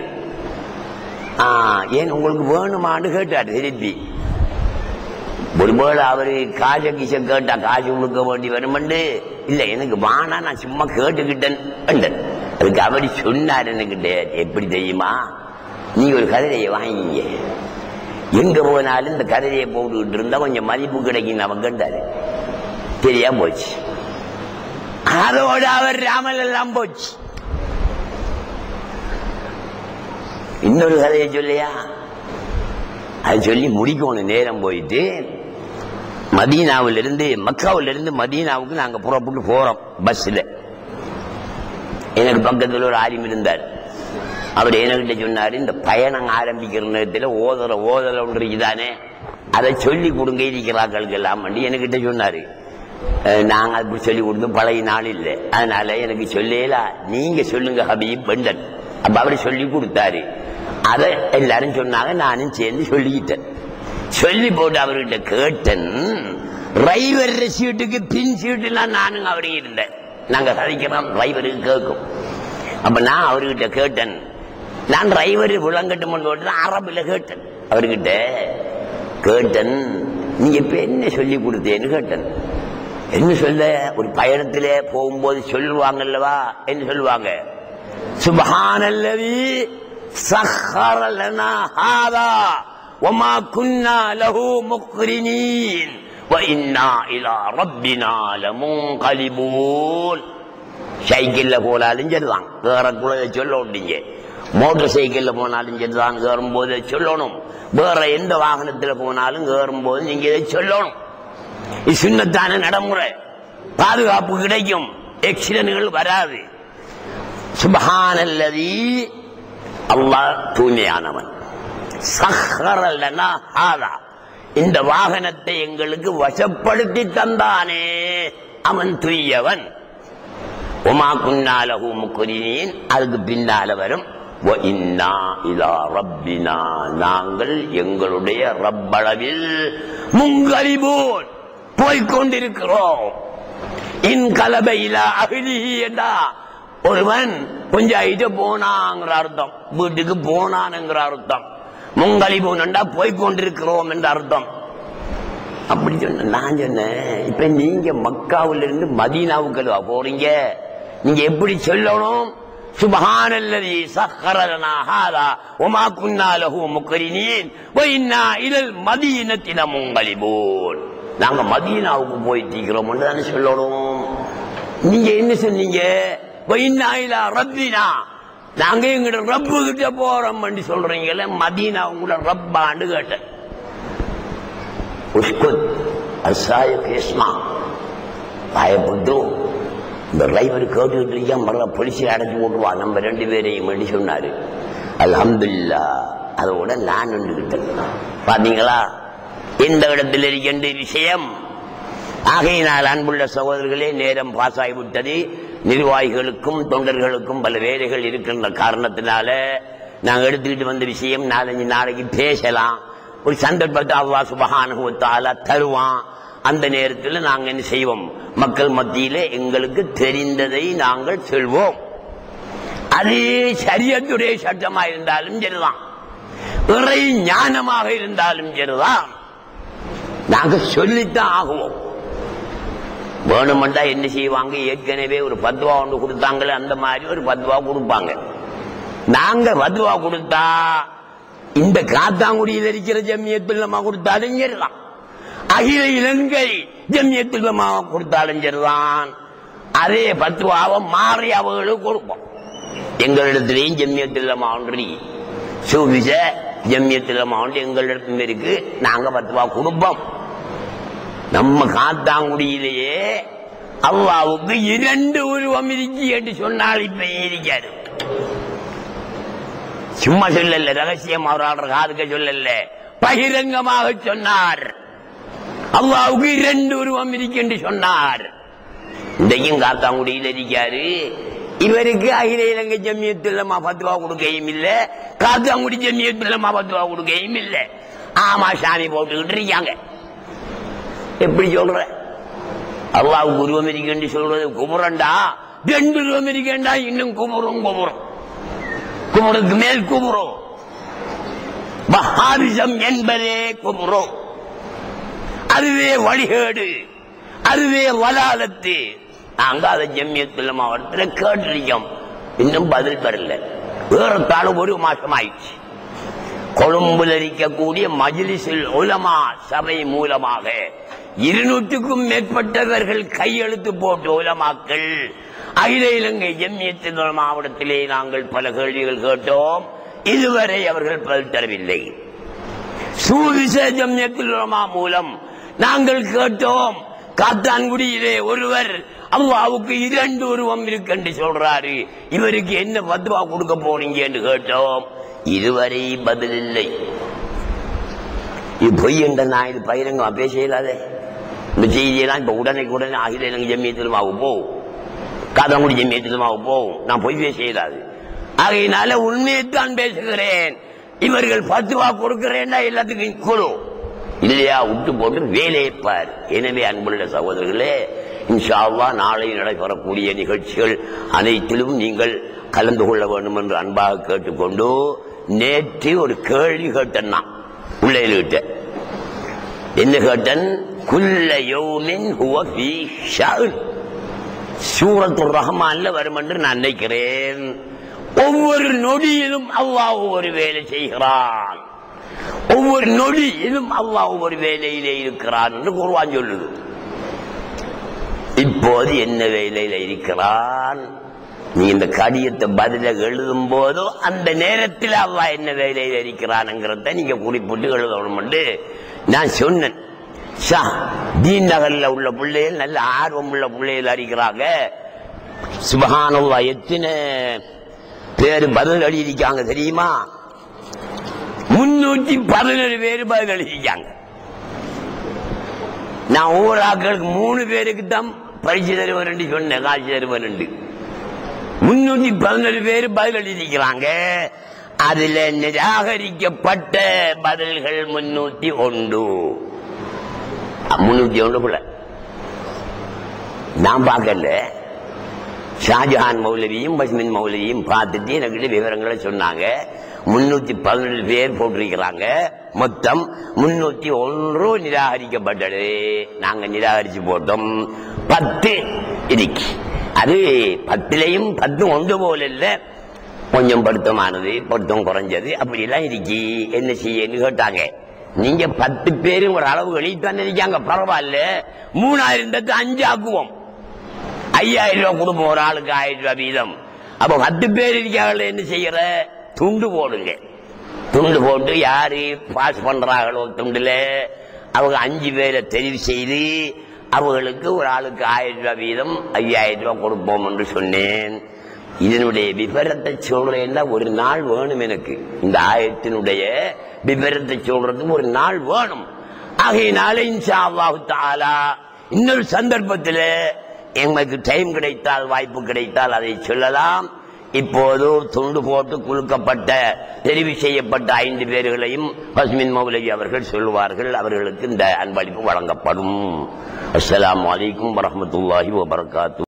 ஏன் உங்களுக்கு வேணுமான்னு கேட்டாரு திருப்பி. ஒருவேளை அவரு காச கிச கேட்டா காசு கொடுக்க வேண்டி வருமெண்டு இல்ல, எனக்கு வானா நான் சும்மா கேட்டுக்கிட்டேன். அதுக்கு அவரு சொன்னார் என்கிட்ட, எப்படி தெரியுமா, நீ ஒரு கதிரையை வாங்கிங்க, எங்க போனாலும் இந்த கதிரையை போட்டுக்கிட்டு இருந்தா கொஞ்சம் மதிப்பு கிடைக்கும் அவன் கேட்டாரு. தெரியா போச்சு. அதோட அவர் ராமல் எல்லாம் போச்சு. இன்னொரு கதையை சொல்லியா, அது சொல்லி முடிக்கணும். நேரம் போயிட்டு மதீனாவில இருந்து மக்காவில இருந்து மதீனாவுக்கு நாங்க புறப்பட்டு போறோம் பஸ்ல. எனக்கு பக்கத்தில் ஒரு ஆலிம் இருந்தார். அவர் என்கிட்ட சொன்னாரு, இந்த பயணம் ஆரம்பிக்கிற நேரத்தில் ஓதல ஓதல ஒன்று இருக்குதானே, அதை சொல்லி கொடுங்க இருக்கிறார்களுக்கு எல்லாம் என்கிட்ட சொன்னாரு. நாங்க அப்படி சொல்லி கொடுத்து பழைய நாள் இல்லை, அதனால எனக்கு சொல்லல, நீங்க சொல்லுங்க ஹபீப் பெண்டன். அப்ப அவரு சொல்லி கொடுத்தாரு. அதை எல்லாரும் சொன்னாங்க, நானும் சேர்ந்து சொல்லிக்கிட்டேன். சொல்லி போட்டு அவர்கிட்ட கேட்டேன், டிரைவர் சீட்டுக்கு பின் சீட்டுலாம் நானும் அவரு இருந்தேன். நாங்க கதைக்கிறோம், டிரைவருக்கு கேட்கும். அப்ப நான் அவர்கிட்ட கேட்டேன், நான் டிரைவர் விளங்கட்டும் அரபுல கேட்டேன். அவர்கிட்ட கேட்டேன், நீங்க இப்ப என்ன சொல்லி கொடுத்தேன்னு கேட்டேன். என்ன சொல்ல, ஒரு பயணத்துல போகும்போது சொல்லுவாங்கல்லவா, என்ன சொல்லுவாங்க, சுப்ஹானல்லதி சஹ்ஹர லனா ஹாதா வமா குன்னா லஹு முக்ரினீன் வ இன்னா இலா ரப்பினா லமுன்கலிபூன். சைக்கிள்ல போனாலும் சரிதான், வேறக்குள்ள சொல்லணுங்க. மோட்டர் சைக்கிள்ல போனாலும் சரிதான், ஏறும் போது சொல்லணும். வேற எந்த வாகனத்தில் போனாலும் ஏறும் போது நீங்க இதை சொல்லணும். இது சுன்னத்தான நடைமுறை, பாதுகாப்பு கிடைக்கும், ஆக்சிடென்ட்கள் வராது. சுப்ஹானல்லதி, அல்லாஹ் தூய்மையானவன், சஹ்ஹர லனா ஹாதா, இந்த வாகனத்தை எங்களுக்கு வசப்படுத்தி தந்தானே, அவன் தூயவன். வமா குன்னா லஹு முக்ரினீன், அதுக்கு பின்னால வரும் வ இன்னா இலா ரப்பினா, நாங்கள் எங்களுடைய ரப்பளவில் முன்கலிபூன், போய்கொண்டிருக்கிறோம். இன் கலப இலா அஹ்லிஹி என்றா ஒருவன் கொஞ்சம் போனாங்கிற அர்த்தம், வீட்டுக்கு போனான்ங்கிற அர்த்தம். முன்கலிபூன் என்றா போய்கொண்டிருக்கிறோம் என்ற அர்த்தம். அப்படி சொன்ன நான் சொன்னேன், இப்ப நீங்க மக்காவில இருந்து மதீனாவுக்கு போறீங்க, நீங்க எப்படி சொல்லணும், சுப்ஹானல்லதி சஹ்ஹர லனா ஹாதா வமா குன்னா லஹு முக்ரினீன் வ இன்னா இலல் மதீனத்தி லமுன்கலிபூன். நாங்க மதீனாவுக்கு போயிட்டு இருக்கிறோம் தானே சொல்லணும். நீங்க என்ன சொன்னீங்க, வ இன்னா இலா ரப்பினா, நாங்க எங்கட ரப்பு கிட்ட போறோம் சொல்றீங்கல்ல, மதீனா உங்களோட ரப்பான்னு கேட்டேன். உஸ்குத் அசாய கேஸ்மா பயப்பட்டு இந்த டிரைவர் கேட்டுக்கிட்டு இருக்கா மர பொலிசி அடைச்சு போட்டுவா நம்ம ரெண்டு பேரையும் வேண்டி சொன்னாரு. அல்ஹம்துலில்லாஹ். அதோட நான் நின்றுகிட்டேன். பாத்தீங்களா இந்த இடத்தில் இருக்கின்ற விஷயம். ஆகையினால் அன்புள்ள சகோதரர்களே, நேரம் பாஸ் ஆகிவிட்டது. நிர்வாகிகளுக்கும் தொண்டர்களுக்கும் பல வேலைகள் இருக்கின்ற காரணத்தினால நாங்கள் எடுத்துக்கிட்டு வந்த விஷயம் நாலஞ்சு நாளைக்கு பேசலாம். ஒரு சந்தர்ப்பத்தை அல்லாஹ் சுப்ஹானஹு வ தஆலா தருவான். அந்த நேரத்தில் நாங்கள் என்ன செய்வோம், மக்கள் மத்தியிலே எங்களுக்கு தெரிந்ததை நாங்கள் சொல்வோம். அது ஷரியத்துடைய சட்டமாக இருந்தாலும் சரிதான், இறை ஞானமாக இருந்தாலும் சரிதான், நாங்கள் சொல்லித்தான் ஆகுவோம். வேணுமெண்டா என்ன செய்வாங்க, ஏற்கனவே ஒரு பத்வா ஒன்று கொடுத்தாங்களே அந்த மாதிரி ஒரு பத்வா கொடுப்பாங்க. நாங்க பத்வா கொடுத்தா இந்த காத்தாங்குடியில் இருக்கிற ஜம்மியத்துல் உலமா கொடுத்தாலும் சரிதான், அகில இலங்கை ஜம்மியத்துல் உலமா கொடுத்தாலும் சரிதான், அதே பத்வாவை மாறி அவர்களுக்கு கொடுப்போம். எங்களிடத்திலேயும் ஜம்மியத்துல் உலமா ஒன்று, சூபிச ஜம்மியத்துல் உலமா ஒன்று எங்களிடத்துல இருக்கு. நாங்க பத்வா கொடுப்போம். நம்ம காத்தாங்குடியிலேயே அல்லாஹ்வுக்கு இரண்டு உருவம் இருக்கு என்று சொன்னால் இப்ப இருக்காது. சும்மா சொல்லல, ரகசியம் அவராளர் காதுக்க சொல்லல, பகிரங்கமாக சொன்னார். அல்லாஹ்வுக்கு இரண்டு உருவம் இருக்கு என்று சொன்னார். இன்றைக்கும் காத்தாங்குடியில் இருக்காரு. இவருக்கு அகில இலங்கை ஜம்மியத்துல் உலமா பத்வா கொடுக்கையும் இல்ல, காத்தாங்குடி ஜம்மியத்துல் உலமா பத்வா கொடுக்கையும் இல்ல. ஆமா சாமி போட்டுக்கிட்டு இருக்காங்க. எப்படி சொல்ற, அல்லாஹ்வுக்கு உருவம் இருக்கு சொல்றது குமுறண்டா, ரெண்டு உருவம் இருக்கேண்டா, இன்னும் குமுறும் குமுறும் குமுறுக்கு மேல் குமுறும். வஹாபிசம் என்பதே குமுறும். அதுவே வழிகேடு, அதுவே வலாலத்து. நாங்க அதை ஜம்மியத்துல் உலமா மாவட்டத்தில் கேட்டிருக்கோம், இன்னும் பதில் பெறல. ஏறத்தாழ ஒரு மாசம் ஆயிடுச்சு. கொழும்புல இருக்கக்கூடிய மஜ்லிஸுல் உலமா சபை மூலமாக இருநூற்றுக்கும் மேற்பட்டவர்கள் கையெழுத்து போட்ட உலமாக்கள் அகில இலங்கை ஜம்மியத்துல் உலமா மாவட்டத்திலே நாங்கள் பல கேள்விகள் கேட்டோம். இதுவரை அவர்கள் பதில் தரவில்லை. சூவிச ஜம்மியத்துல் உலமா மூலம் நாங்கள் கேட்டோம். காத்தான்குடியிலே ஒருவர் அல்லாஹ்வுக்கு இரண்டு உருவம் இருக்கு சொல்றாரு, இவருக்கு என்ன பத்வா கொடுக்க போறீங்க என்று கேட்டோம். இதுவரை பதில் இல்லை. இது பொய் என்ற நான் இது பகிரங்கமா பேச இயலாதே. இந்த செய்தியெல்லாம் இப்ப உடனே உடனே அகில இலங்கை ஜம்மியத்துல் உலமாவுக்கு போகும், காத்தான்குடி ஜம்மியத்துல் உலமாவுக்கு போகும். நான் பொய் பேச இயலாது. ஆகையினால உண்மையைத்தான் பேசுகிறேன். இவர்கள் பத்வா கொடுக்கிறேன்னா எல்லாத்துக்கும் குழு இல்லையா, விட்டு போட்டு வேலையைப்பார். எனவே அன்புள்ள சகோதரர்களே, இன்ஷா அல்லாஹ் நாளை நடைபெறக்கூடிய நிகழ்ச்சிகள் அனைத்திலும் நீங்கள் கலந்து கொள்ள வேண்டும் என்று அன்பாக கேட்டுக்கொண்டு, நேற்று ஒரு கேள்வி கேட்டன். பிள்ளைகிட்ட என்ன கேட்டன், குல்ல யௌமின் ஹுவ ஃபீ ஷஅன். சூரத்துர் ரஹ்மான்ல வரும் என்று நான் நினைக்கிறேன். ஒவ்வொரு நொடியிலும் அல்லாஹ் ஒரு வேலை செய்கிறான், ஒவ்வொரு நொடியிலும் அல்லாஹ் ஒரு வேலையிலே இருக்கிறான் என்று குர்ஆன் சொல்லுது. இப்போது என்ன வேலையில இருக்கிறான்? நீ இந்த கடிதத்தை பதில எழுதும் போதோ அந்த நேரத்தில் அல்லாஹ் என்ன வேலையில இருக்கிறான்ங்கிறத நீங்க குறிப்பிட்டு எழுதணும் என்று நான் சொன்னேன். தீன் நகர்ல உள்ள பிள்ளைகள் நல்ல ஆர்வம் உள்ள பிள்ளைகள் அறிக்கிறாங்க. சுப்ஹானல்லாஹ், எத்தனை பேர் பதில் எழுதியிருக்காங்க தெரியுமா? முன்னூத்தி பதினேழு பேர் பதில் எழுதியிருக்காங்க. நான் ஒவ்வொரு ஆட்களுக்கு மூணு பேருக்கு தான் பரிசு தருவேன் சொன்னேன், காட்சி தருவேன். முன்னூத்தி பதினேழு பேர் பதில் எழுதிக்கிறாங்க. அதுல நிராகரிக்கப்பட்ட பதில்கள் முன்னூத்தி ஒன்று முன்னூத்தி ஒன்று நான் பார்க்கல. ஷாஜஹான் மௌலவியும் பஸ்மின் மௌலவியும் பார்த்துட்டு எனக்கு விவரங்களை சொன்னாங்க. முன்னூத்தி பதினேழு பேர் போட்டிருக்கிறாங்க. மொத்தம் முன்னூத்தி ஒன்று நிராகரிக்கப்பட்டது. நாங்க நிராகரிச்சு போட்டோம். பத்து இருக்கு. அது பத்திலையும் பத்து ஒன்று போல இல்ல, கொஞ்சம் படுத்தமானது, படுத்தம் குறைஞ்சது, அப்படி எல்லாம் இருக்கு. என்ன செய்யன்னு கேட்டாங்க. நீங்க பத்து பேரும் ஒரு அளவு வெளியிட்டு இருக்காங்க, பரவாயில்ல. மூணாயிரம் அஞ்சு ஆக்குவோம், ஐயாயிரம் ரூபாய் கொடுப்போம், ஒரு ஆளுக்கு ஆயிரம் ரூபாய் வீதம். அப்ப பத்து பேர் இருக்காங்களே, என்ன செய்யற, துண்டு போடுங்க. துண்டு போட்டு யாரு பாஸ் பண்றாங்களோ துண்டுல அவங்க அஞ்சு பேரை தெரிவு செய்து அவர்களுக்கு ஒரு ஆளுக்கு ஆயிரம் ரூபாய் வீதம் ஐயாயிரம் ரூபாய் கொடுப்போம் என்று சொன்னேன். இதனுடைய விவரத்தை சொல்றேன்னா ஒரு நாள் வேணும் எனக்கு. இந்த ஆயத்தினுடைய விவரத்தை சொல்றதுக்கு ஒரு நாள் வேணும். ஆகையினால இன்ஷா அல்லாஹு தஆலா இன்னொரு சந்தர்ப்பத்தில் எங்களுக்கு டைம் கிடைத்தால் வாய்ப்பு கிடைத்தால் அதை சொல்லலாம். இப்போது துண்டு போட்டு குலுக்கப்பட்ட தெரிவு செய்யப்பட்ட ஐந்து பேர்களையும் பஸ்மின் மௌலவி அவர்கள் சொல்லுவார்கள். அவர்களுக்கு இந்த அன்பளிப்பு வழங்கப்படும். அஸ்ஸலாமு அலைக்கும் வரஹ்மத்துல்லாஹி வபரகாத்துஹு.